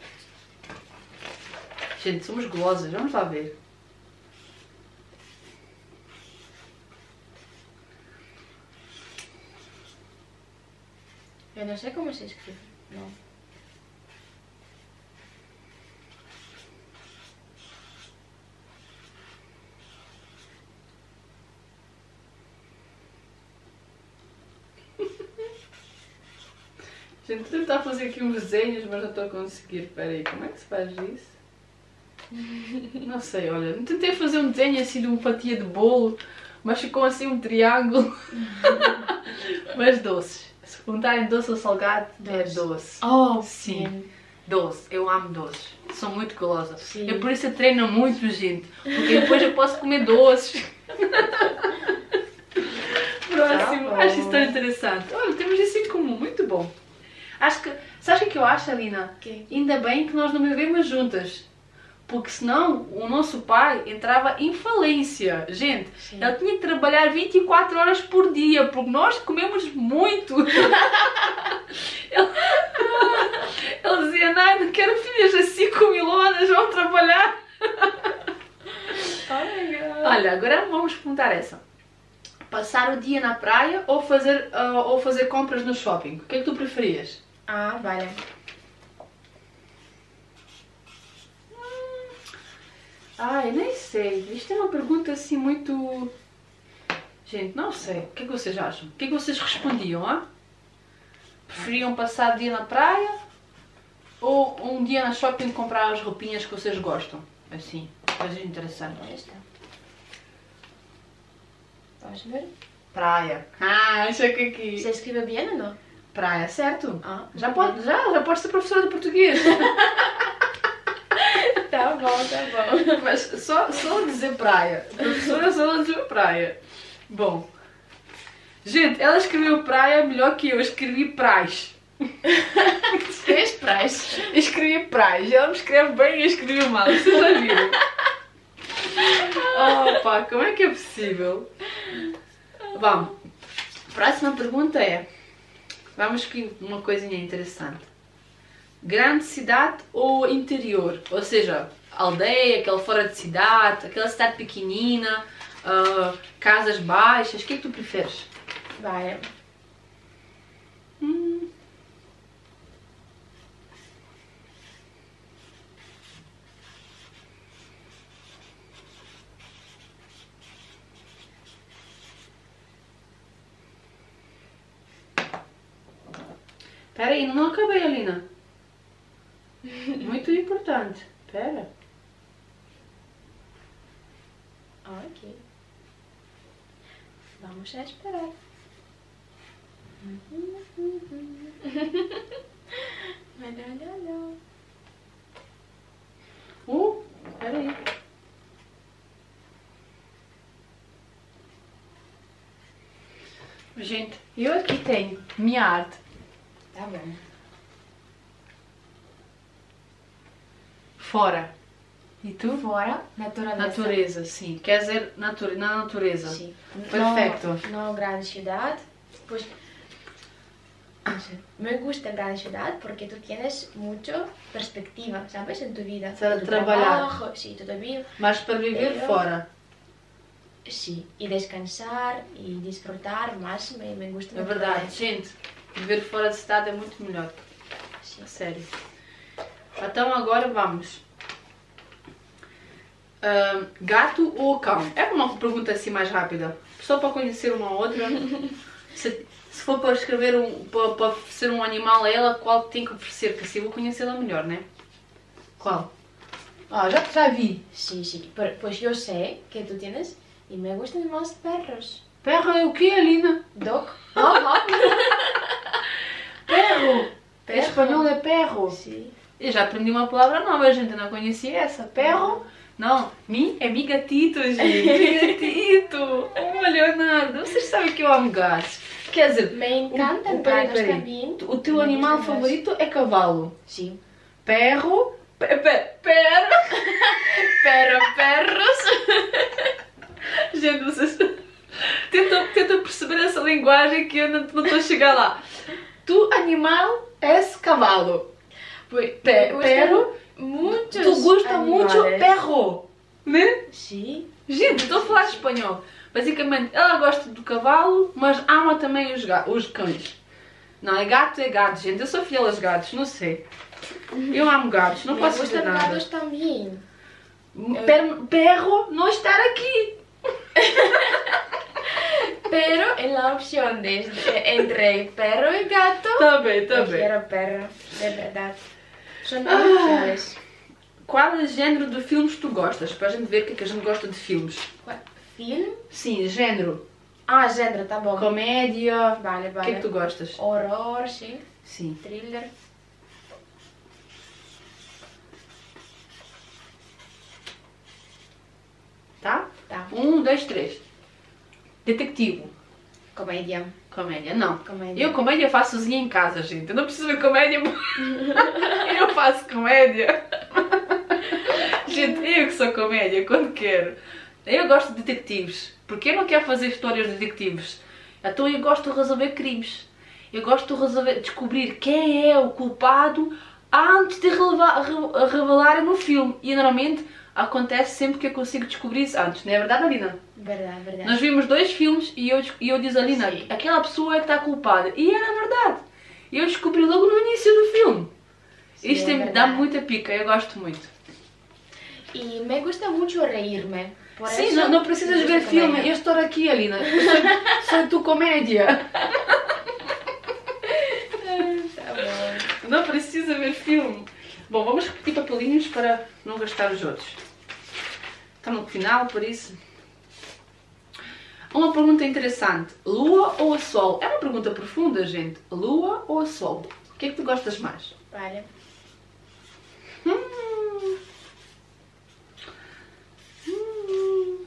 Gente, somos gulosas, vamos lá ver. Eu não sei como se escreve. Não. Gente, estou a tentar fazer aqui uns desenhos, mas não estou a conseguir. Espera aí, como é que se faz isso? Não sei, olha, tentei fazer um desenho assim de uma fatia de bolo, mas ficou assim um triângulo. Mas doces. Se perguntarem doce ou salgado, é Doce. doce. Oh, Sim. Doce, eu amo doces. Sou muito golosa. Sim. Eu por isso eu treino muito, gente. Porque depois eu posso comer doces. Próximo. Tá bom. Acho isso tão interessante. Olha, temos isso em comum, muito bom. Acho que. Sabes o que é que eu acho, Alina? Que? Ainda bem que nós não vivemos juntas. Porque senão o nosso pai entrava em falência. Gente, Sim. ele tinha que trabalhar vinte e quatro horas por dia, porque nós comemos muito. ele... ele dizia, não, não quero filhas assim comilonas, vão trabalhar. Oh my God. Olha, agora vamos perguntar essa. Passar o dia na praia ou fazer, uh, ou fazer compras no shopping? O que é que tu preferias? Ah, vale. Ai, nem sei. Isto é uma pergunta assim muito... Gente, não sei. O que é que vocês acham? O que é que vocês respondiam, ah? Preferiam passar o dia na praia? Ou um dia na shopping comprar as roupinhas que vocês gostam? Assim, coisas interessantes. Esta. Vamos ver? Praia. Ah, acho que aqui... Se escreve bem ou não? Praia, certo? Ah, Já pode, já, já pode ser professora de português. Tá bom, tá bom. Mas só, só dizer praia. A professora só dizer praia. Bom. Gente, ela escreveu praia melhor que eu. Eu escrevi prais. Três prais. Escrevi prais. Ela me escreve bem e eu escrevi mal. Vocês já viram? Oh pá, como é que é possível? Vamos. Próxima pergunta é... Vamos aqui uma coisinha interessante. grande cidade ou interior? Ou seja, aldeia, aquela fora de cidade, aquela cidade pequenina, uh, casas baixas, o que é que tu preferes? Vale. Hum. Espera aí, não acabei, Alina. Muito importante. Espera. Ok. Vamos a esperar. Uh, espera aí. Gente, eu aqui tenho minha arte. Tá bom. Fora. E tu? Fora, natureza. Natureza, sim. Quer dizer, nature... na natureza. Sim. Perfecto. No, no grande ciudad, pues no sé, me gusta grande ciudad porque tú tienes mucho perspectiva, ¿sabes? En tu vida. Para tu trabalhar. trabajo, sí, tu vida. Mas para viver Eu- fora. Sí, y descansar y disfrutar más me, me gusta É mucho verdade, más. gente. Viver fora de cidade é muito melhor. Sí. A sério. Então agora vamos. Ahm, gato ou cão? É uma pergunta assim mais rápida. Só para conhecer uma outra. Se, se for para escrever um, para, para ser um animal a ela, qual tem que oferecer? Que assim eu vou conhecê-la melhor, né? Qual? Ah, já, já vi. Sí, sí. Pero, pues yo sé que tú tienes y me gustan más perros. Perro é o quê, Alina? Dog. Ajá. Perro! Em Perro. espanhol é perro. Sí. Eu já aprendi uma palavra nova, gente, eu não conhecia essa. Perro? Não, mi é mi gatito, gente. Mi gatito. Oh, Leonardo, vocês sabem que eu amo gatos. Quer dizer, Me encantan o, o, peraí, gatos peraí. también. O teu Me animal gustan más. favorito é cavalo. Sí. Perro. Pe, pe, perro. Pero perros. Gente, vocês tentam, tentam perceber essa linguagem que eu não estou a chegar lá. Tu, animal, és cavalo. Pues, Pe, me gustan perro. muchos Tu gosta muito animales. perro. Né? Sí. Gente, estou a falar espanhol. Basicamente, ela gosta do cavalo, mas ama também os, ga- os cães. Não, é gato, é gato, gente. Eu sou fiel aos gatos, não sei. Eu amo gatos, não Me posso fazer gustan nada. gatos también. Per, perro não estar aqui. Pero en la opción de, de- entre perro y gato, Tá bem, tá bem. prefiero perro, de verdad. Son Ah. muy feos. Qual é o género de filmes tu gostas? Para a gente ver o que é que a gente gosta de filmes. ¿Cuál? ¿Film? Sim, género. Ah, género, tá bom. Comédia. Vale, O vale. que é que tu gostas? Horror, sí. Sim. Thriller. Tá? Tá. Um, dois, três. Detetivo. Comédia. Comédia, não. Comédia. Eu comédia faço sozinha em casa, gente. Eu não preciso ver comédia. Eu faço comédia. Gente, eu que sou comédia quando quero. Eu gosto de detetives. Porque eu não quero fazer histórias de detetives. Então eu gosto de resolver crimes. Eu gosto de resolver, descobrir quem é o culpado antes de relevar, re- revelar no filme. E normalmente acontece sempre que eu consigo descobrir isso antes. Não é verdade, Alina? Verdad, verdad. Nós vimos dois filmes e eu, e eu disse a Alina, Sim. aquela pessoa é que está culpada. E era verdade. E eu descobri logo no início do filme. Sim, Isto é tem- dá verdade. muita pica, eu gosto muito. Y me gusta mucho reírme. Por Sim, eso não, não precisas me ver gusta filme, comédia. eu estou aqui, Alina. Sou, sou tu comédia. Tá bom. Não precisa ver filme. Bom, vamos repetir papelinhos para não gastar os outros. Está no final, por isso. Uma pergunta interessante. Lua ou a sol? É uma pergunta profunda, gente. Lua ou a sol? O que é que tu gostas mais? Vale. Hum. Hum.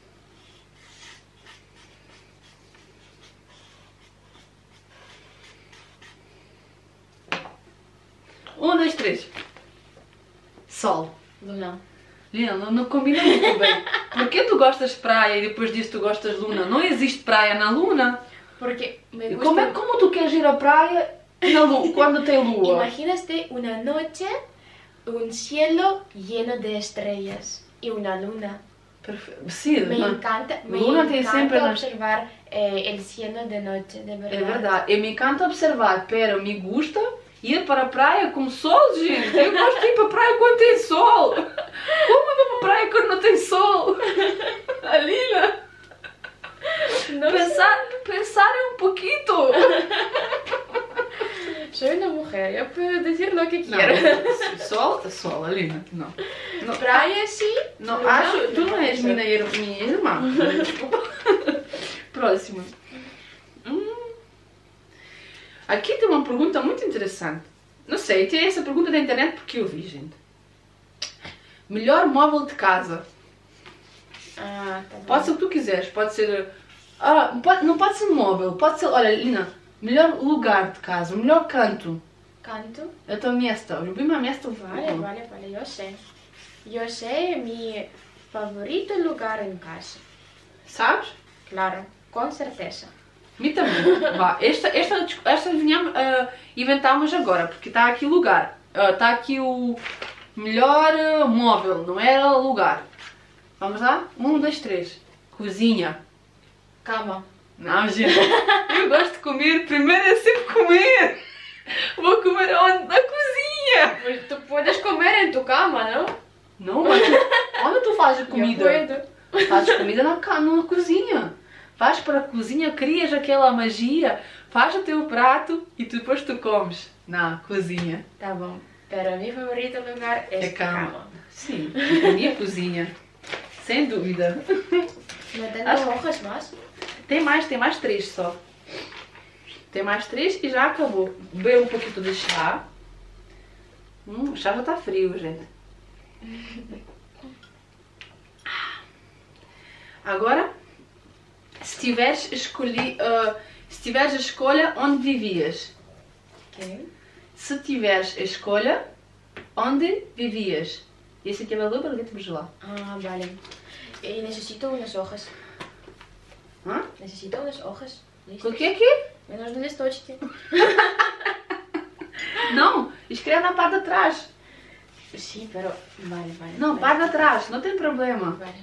Um, dois, três. Sol. Luna. Lina, não, não combina muito bem. Por que tu gostas de praia e depois disso tu gostas de luna? Não existe praia na luna. Porque me E gusta... como, é, como tu queres ir à praia Na lua, quando tem lua. Imagínate una noche, un cielo lleno de estrellas y una luna. Perfeito. Sim, Me não- encanta, me luna tem encanta sempre nas- observar eh, el cielo de noche, de verdad. É verdade. E me encanta observar, pero me gusta ir para a praia com sol, gente. Eu gosto de ir para a praia quando tem sol. Como eu vou para a praia quando não tem sol? Alina, No pensar, pensar é um pouquito. soy una mujer, yo puedo decir lo que Não, quiero. sol, sol, Alina, não. Não, Praia sí. não luna, acho, tu não és sé. minha, ir- minha irmã. Desculpa. Próxima. Hum. Aqui tem uma pergunta muito interessante. Não sei, tem essa pergunta da internet porque eu vi, gente. Melhor móvel de casa. Ah, tá bom. Pode ser o que tu quiseres, pode ser. Ah, pode- não pode ser móvel, pode ser. Olha, Lina, melhor lugar de casa, melhor canto. Canto. Это место. Любимое место в Vale, vale, vale, yo sé. Yo sé mi favorito lugar en casa. Sabes? Claro, con certeza. Me também. Vá, esta, esta, esta vinhamos, ah, inventámos agora, porque está aqui o lugar. Está aqui o melhor ah, móvel, não era lugar. Vamos lá? Um, dois, três. Cozinha. Cama. Não, gente. Eu gosto de comer. Primeiro é sempre comer. Vou comer onde? Na cozinha. Pues tú puedes comer en tu cama, ¿no? Não, mas tu, onde tu fazes Yo comida? puedo. Fazes comida na, ca- na cozinha. Vais para a cozinha, crias aquela magia, faz o teu prato e tu- depois tu comes na cozinha. Tá bom. Pero mi favorito lugar es É cama. cama. Sim, a minha cozinha. Sem dúvida. No tengo Acho- hojas más. Tem mais, tem mais três só. Tem mais três e já acabou. Bebe um pouquinho de chá. Hum, o chá já tá frio, gente. Agora, se tiveres escolhi, ah, se tiveres a escolha, onde vivias? ¿Qué? Se tiveres a escolha, onde vivias? E se tiver lugar, eu te lá. Ah, vale. Y necesito unas hojas. Hã? Necesito unas hojas. O ¿Listo? que é que? Menos un listочки. Não, escreve na parte de trás. Sí, pero... Vale, vale. Não, vale. parte de trás, não tem problema. Vale.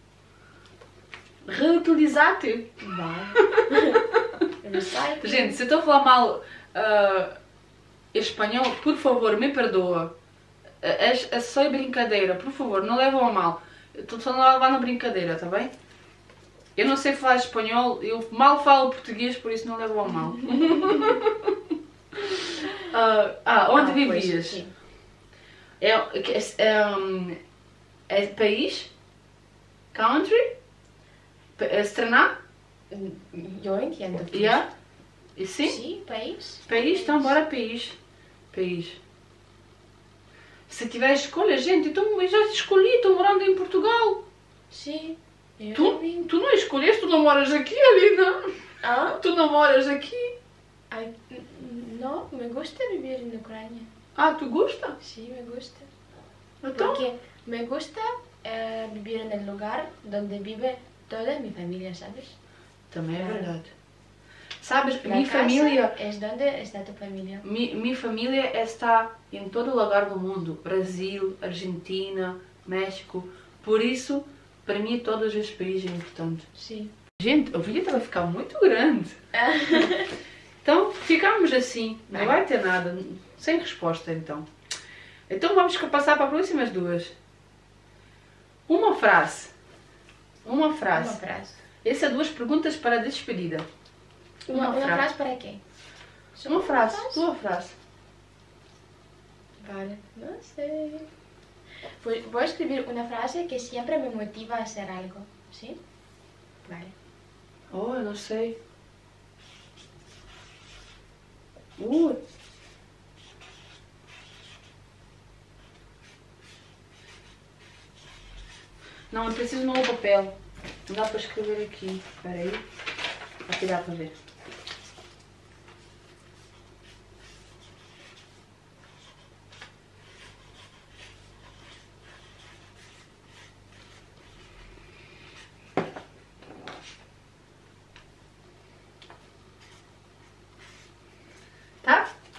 Reutilizar-te. Vale. Recycle. Gente, se eu estou a falar mal ah, espanhol, por favor, me perdoa. É, é só brincadeira, por favor, não levam a mal. Estou só a levar na brincadeira, tá bem? Eu não sei falar espanhol, eu mal falo português, por isso não levam a mal. ah, ah, onde Ah, vivias? pues, sí. É, é, é, um, é país? Country? Pa- é Страна? Yo entiendo. que Yeah? E sim? Sí, país. País? Então bora país. País. Se tiver escolha, gente, então eu já escolhi, estou morando em Portugal. Sí. Yo Tu, también. tu não escolheste, tu não moras aqui, Alina. Ah, Tu não moras aqui. ay, no, me gusta vivir en Ucrania. Ah, tu gosta? Sí, me gusta. Então, Porque me gusta eh, vivir en el lugar donde vive toda mi familia, ¿sabes? também é Claro. verdade. Sabes, La minha casa família, es donde está tu familia. mi, minha família está em todo lugar do mundo. Brasil, Argentina, México. Por isso, para mim, todos os países é importante. Sí. Gente, o vídeo vai ficar muito grande. Então, ficamos assim. Não vai ter nada. Sem resposta, então. Então, vamos passar para as próximas duas. Uma frase. Uma frase. Una frase. Essas são duas perguntas para a despedida. ¿Una, Una una frase. frase para qué? ¿Solo Uma frase. frase? Tua frase. Vale, no sé. Pues voy a escribir una frase que siempre me motiva a hacer algo, ¿sí? Vale. Oh, eu não sei. Uh. Não, eu preciso de um novo papel. Não dá para escrever aqui. Espera aí. Aqui dá para ver. Tá?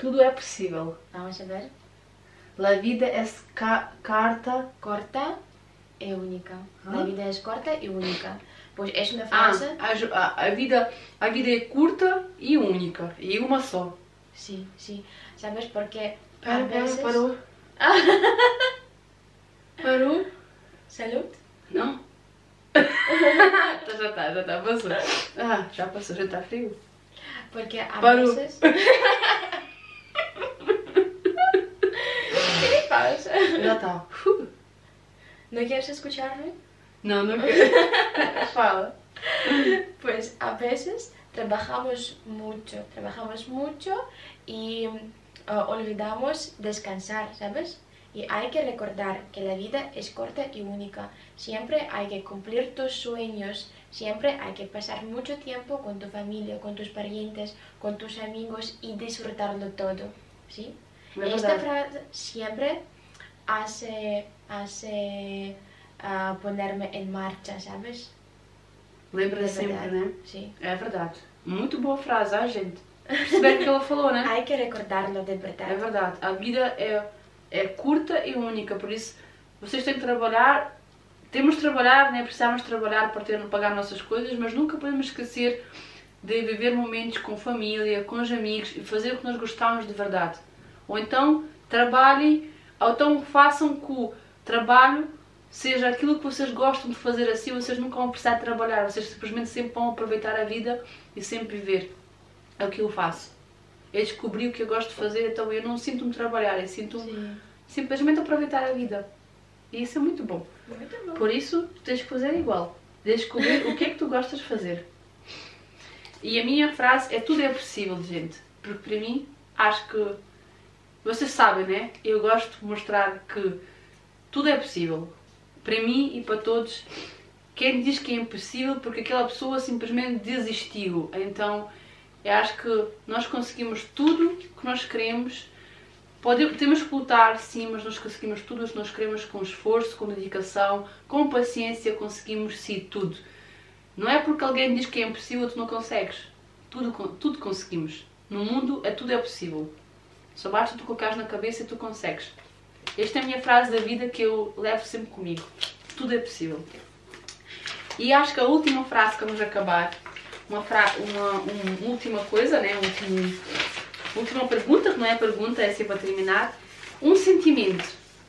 tudo é possível. Vamos a ver. La vida es ca carta... Corta e única. Ah. La vida es corta y única. Pues es una Ah, frase... a, a, a, vida, a vida é curta e única. E uma só. Sí, sí. ¿Sabes? Porque Para, a para, veces... parou. Parou? Salud. Não? já está, já está, passou. Ah, já passou, já está frio. Porque a Parou. veces... ¿Qué le pasa? Já está. ¿No quieres escucharme? Não, não quero. Fala. Pues a veces trabajamos mucho, trabajamos mucho y uh, olvidamos descansar, ¿sabes? Y hay que recordar que la vida es corta y única. Siempre hay que cumplir tus sueños, siempre hay que pasar mucho tiempo con tu familia, con tus parientes, con tus amigos y disfrutarlo todo, ¿sí? Es Esta verdad. frase siempre hace, hace uh, ponerme en marcha, ¿sabes? Lembra De sempre, verdade, né? sim. É verdade. Muito boa frase, ah, gente. Perceberam o que ela falou, né? Hay que recordarlo de verdade. É verdade. A vida é, é curta e única, por isso vocês têm que trabalhar, temos de trabalhar, né? Precisamos trabalhar para ter, pagar nossas coisas, mas nunca podemos esquecer de viver momentos com família, com os amigos e fazer o que nós gostamos de verdade. Ou então trabalhem, ou então façam que o trabalho seja aquilo que vocês gostam de fazer, assim vocês nunca vão precisar de trabalhar, vocês simplesmente sempre vão aproveitar a vida e sempre viver. É o que eu faço. Eu descobri o que eu gosto de fazer, então eu não sinto-me trabalhar, eu sinto-me Sim. simplesmente aproveitar a vida. E isso é muito bom. Muito bom. Por isso, tens que fazer igual. Descobrir o que é que tu gostas de fazer. E a minha frase é: tudo é possível, gente. Porque para mim, acho que... Vocês sabem, né? Eu gosto de mostrar que tudo é possível. Para mim e para todos. Quem diz que é impossível porque aquela pessoa simplesmente desistiu. Então, eu acho que nós conseguimos tudo que nós queremos. Podemos, temos que lutar, sim, mas nós conseguimos tudo o que nós queremos com esforço, com dedicação, com paciência, conseguimos sim tudo. Não é porque alguém diz que é impossível tu não consegues. Tudo, tudo conseguimos. No mundo é tudo é possível. Só basta tu colocares na cabeça e tu consegues. Esta é a minha frase da vida que eu levo sempre comigo. Tudo é possível. E acho que a última frase que vamos acabar, uma, fra uma, uma última coisa, né? Um último, última pergunta, que não é pergunta, é assim para terminar. Um sentimento.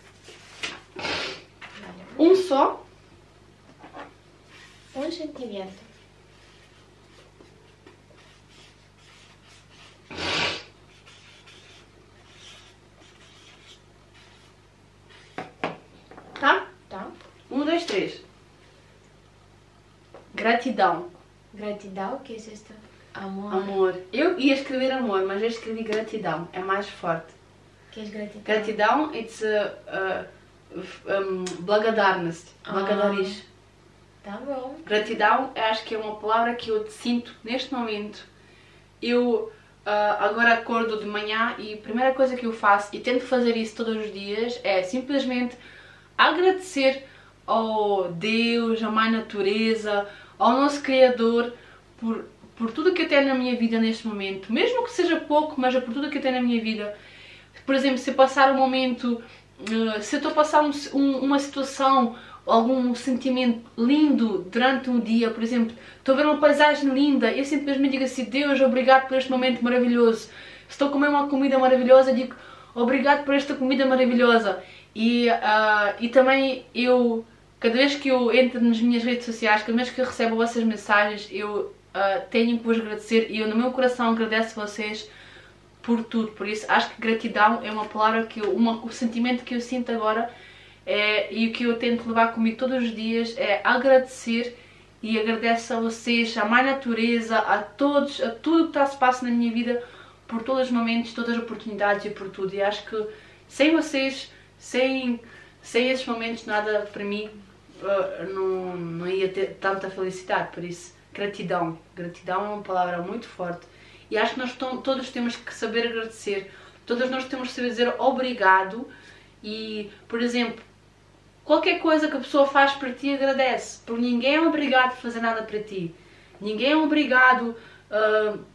Um só. Un sentimiento. Tá? Tá? Um, dois, três. Gratidão. Gratidão, que é isto? Amor. Amor. Eu ia escrever amor, mas eu escrevi gratidão. É mais forte. Que é gratidão? Gratidão, it's a, a, um, благодарность. Благодаришь. Tá bom. Gratidão, eu acho que é uma palavra que eu sinto neste momento. Eu uh, agora acordo de manhã e a primeira coisa que eu faço, e tento fazer isso todos os dias, é simplesmente agradecer ao Deus, à Mãe Natureza, ao nosso Criador, por, por tudo que eu tenho na minha vida neste momento. Mesmo que seja pouco, mas é por tudo que eu tenho na minha vida. Por exemplo, se eu passar um momento, uh, se eu estou a passar um, um, uma situação, algum sentimento lindo durante um dia, por exemplo, estou a ver uma paisagem linda, eu simplesmente digo assim: Deus, obrigado por este momento maravilhoso. Se estou a comer uma comida maravilhosa, digo obrigado por esta comida maravilhosa. E, uh, e também eu, cada vez que eu entro nas minhas redes sociais, cada vez que eu recebo essas mensagens, eu uh, tenho que vos agradecer e eu no meu coração agradeço vocês por tudo. Por isso acho que gratidão é uma palavra que eu, uma, o sentimento que eu sinto agora é, e o que eu tento levar comigo todos os dias é agradecer, e agradeço a vocês, à Mãe Natureza, a todos, a tudo que está a se passar na minha vida, por todos os momentos, todas as oportunidades e por tudo. E acho que sem vocês, sem, sem esses momentos, nada para mim uh, não, não ia ter tanta felicidade. Por isso, gratidão. Gratidão é uma palavra muito forte. E acho que nós todos temos que saber agradecer. Todos nós temos que saber dizer obrigado. E, por exemplo, qualquer coisa que a pessoa faz para ti, agradece. Porque ninguém é obrigado a fazer nada para ti. Ninguém é obrigado uh,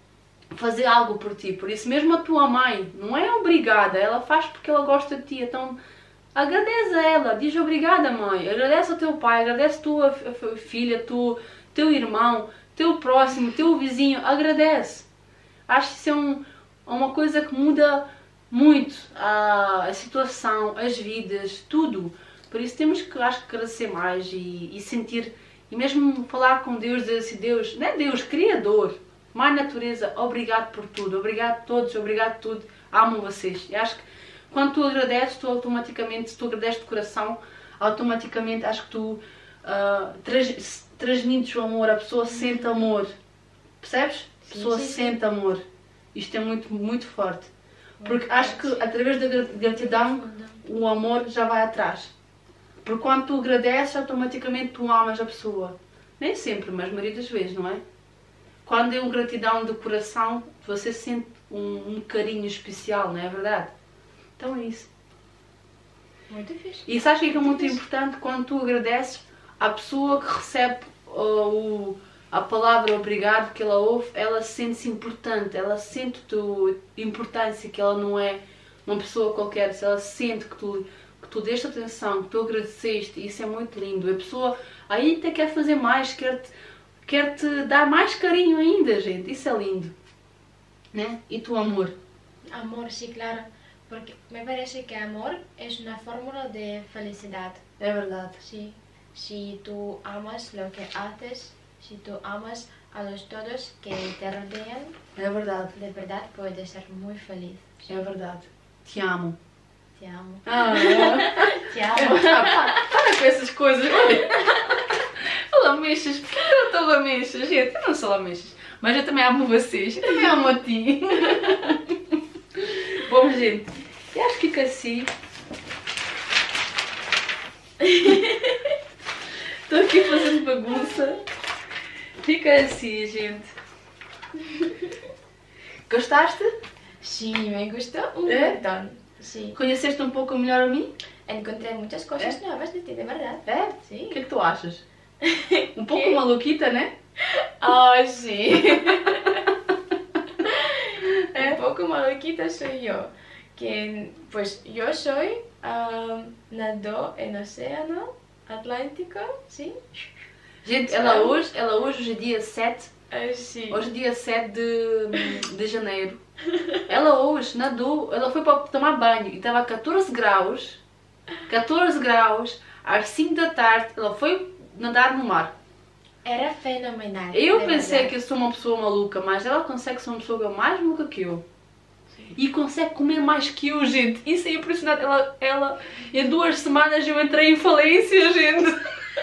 fazer algo por ti. Por isso mesmo a tua mãe não é obrigada, ela faz porque ela gosta de ti. Então agradece a ela, diz obrigada mãe, agradece ao teu pai, agradece a tua filha, tu, teu irmão, teu próximo, teu vizinho, agradece. Acho que isso é um, uma coisa que muda muito a, a situação, as vidas, tudo. Por isso temos que, acho que, agradecer mais e, e sentir, e mesmo falar com Deus, dizer assim, Deus, não é Deus, Criador, Mãe Natureza, obrigado por tudo, obrigado a todos, obrigado a tudo, amo vocês. E acho que quando tu agradeces, tu automaticamente, se tu agradeces de coração, automaticamente acho que tu uh, trans, transmites o amor, a pessoa sente amor, percebes? A pessoa sim, sim, sente sim. amor. Isto é muito, muito forte. Porque acho que através da gratidão o amor já vai atrás. Porque quando tu agradeces, automaticamente tu amas a pessoa. Nem sempre, mas a maioria das vezes, não é? Quando é uma gratidão de coração, você sente um, um carinho especial, não é verdade? Então é isso. Muito fixe. E sabes o que é muito importante? Quando tu agradeces, a pessoa que recebe uh, o, a palavra obrigado que ela ouve, ela sente-se importante, ela sente a tua importância, que ela não é uma pessoa qualquer, ela sente que tu, que tu deste atenção, que tu agradeceste, isso é muito lindo. A pessoa aí até quer fazer mais, quer-te quer -te dar mais carinho ainda, gente, isso é lindo. Né? E tu amor? Amor, sim, claro. Porque me parece que amor é uma fórmula de felicidade. É verdade. Sí. Si tú amas lo que haces, si tú amas a los todos que te rodean, é verdade. De verdade puedes ser muy feliz. É verdade. Te amo. Te amo. Ah, é. Te amo. Ah, para, para com essas coisas. Lamechas, porque eu estou lamechas, gente. Eu não sou lamechas. Mas eu também amo vocês. Eu também amo a ti. Bom, gente, eu acho que fica assim. Estou aqui fazendo bagunça. Fica assim, gente. Gostaste? Sim, me gostou um é? montão. Sim. Conheceste um pouco melhor a mim? Encontrei muitas coisas é? novas de ti, de verdade. É? Sim. O que é que tu achas? Um pouco maluquita, né? Oh, sim. Un poco maluquita soy yo. Que, pues yo soy, um, nadó en océano Atlântico, sim? Gente, ela hoje, ela hoje, hoje é dia sete. Ah, sim. Hoje é dia sete de, de janeiro. Ela hoje nadou, ela foi para tomar banho e estava a catorze graus. catorze graus, às cinco da tarde, ela foi nadar no mar. Era fenomenal. Eu pensei verdade. que eu sou uma pessoa maluca, mas ela consegue ser uma pessoa mais maluca que eu. Sim. E consegue comer mais que eu, gente. Isso é impressionante. Ela, ela, em duas semanas eu entrei em falência, gente.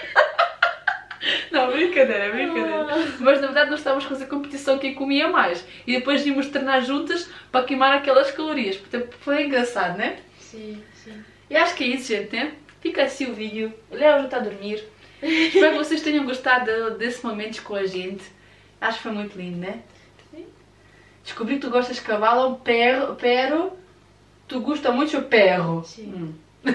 Não, brincadeira, brincadeira. Mas na verdade nós estávamos a fazer competição quem comia mais. E depois íamos treinar juntas para queimar aquelas calorias. Portanto, foi engraçado, né? Sim, sim. E acho que é isso, gente, né? Fica assim o vídeo. O Léo já está a dormir. Espero que vocês tenham gostado desse momento com a gente. Acho que foi muito lindo, né? Sim. Descobri que tu gostas de cavalo, pero, pero tu gosta muito de perro. Sim. Hum.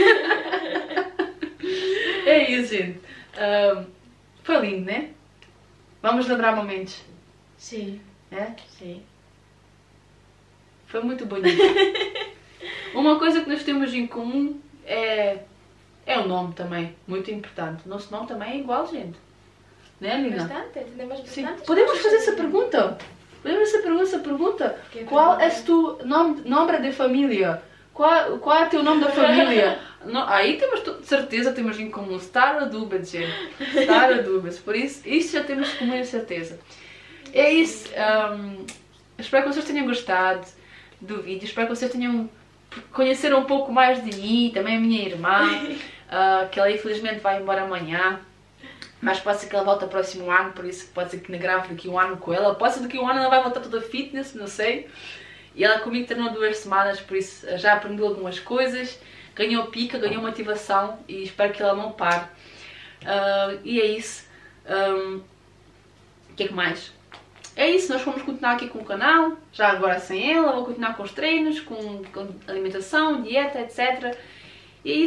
É isso, gente. Um, foi lindo, né? Vamos lembrar momentos. Sim. É? Sim. Foi muito bonito. Uma coisa que nós temos em comum é... É o nome também, muito importante. O nosso nome também é igual, gente. Né, Lina? Bastante, temos bastante. Sim. Podemos fazer essa pergunta? Podemos fazer essa pergunta? Que qual pergunta? é tu nome, nome de família? Qual, qual é o teu nome da família? No, aí temos de certeza, temos em comum. Estar a dúvidas, gente. Estar a dúvidas. Por isso, isso já temos com muita certeza. É isso. Um, espero que vocês tenham gostado do vídeo. Espero que vocês tenham conhecido um pouco mais de mim, também a minha irmã. Uh, que ela infelizmente vai embora amanhã, mas pode ser que ela volte ao próximo ano, por isso pode ser que me grave daqui um ano com ela, pode ser que daqui um ano ela vai voltar toda fitness, não sei. E ela comigo treinou duas semanas, por isso já aprendeu algumas coisas, ganhou pica, ganhou motivação e espero que ela não pare. Uh, e é isso. Um, o que é que mais? É isso, nós vamos continuar aqui com o canal, já agora sem ela, vou continuar com os treinos, com, com alimentação, dieta, etcétera. E é isso.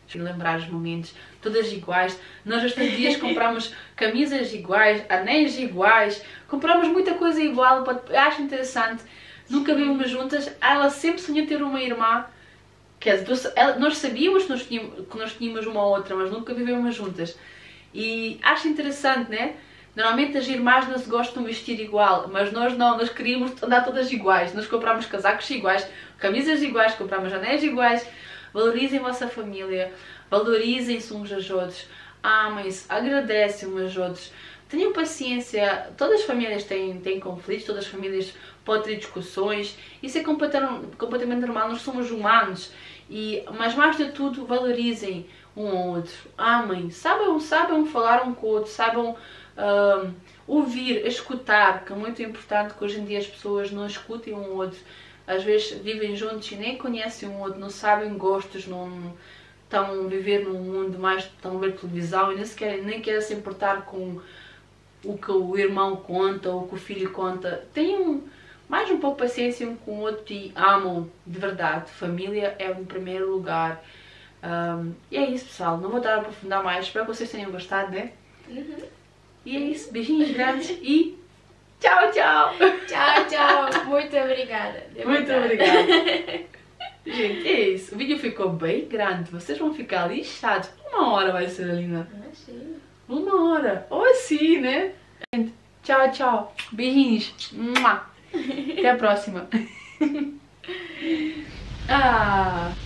lembrar os momentos, todas iguais. Nós estes dias compramos camisas iguais, anéis iguais, compramos muita coisa igual, acho interessante. Nunca vivemos juntas, ela sempre sonhou ter uma irmã, quer dizer, nós sabíamos que nós, tínhamos, que nós tínhamos uma ou outra, mas nunca vivemos juntas. E acho interessante, né? Normalmente as irmãs não se gostam de vestir igual, mas nós não, nós queríamos andar todas iguais. Nós compramos casacos iguais, camisas iguais, compramos anéis iguais. Valorizem a vossa família, valorizem-se uns aos outros, amem-se, agradecem uns aos outros. Tenham paciência, todas as famílias têm, têm conflitos, todas as famílias podem ter discussões. Isso é completamente, completamente normal, nós somos humanos. E, mas mais de tudo, valorizem um ao outro, amem, saibam, saibam falar um com o outro, saibam Uh, ouvir, escutar, que é muito importante, que hoje em dia as pessoas não escutem um ao outro, às vezes vivem juntos e nem conhecem um ao outro, não sabem gostos, não estão a viver num mundo mais, estão a ver televisão e nem, sequer, nem querem se importar com o que o irmão conta ou o que o filho conta. Tenham mais um pouco de paciência um com o outro e amam de verdade. Família é em primeiro lugar. Um, e é isso, pessoal, não vou estar a aprofundar mais, espero que vocês tenham gostado, né? Uhum. E é isso, beijinhos grandes e tchau, tchau! Tchau, tchau! Muito obrigada! Muito obrigada! Gente, é isso, o vídeo ficou bem grande, vocês vão ficar lixados. Uma hora vai ser, Alina? Ah, sim. Uma hora, ou assim, né? Gente, tchau, tchau! Beijinhos! Até a próxima! Ah...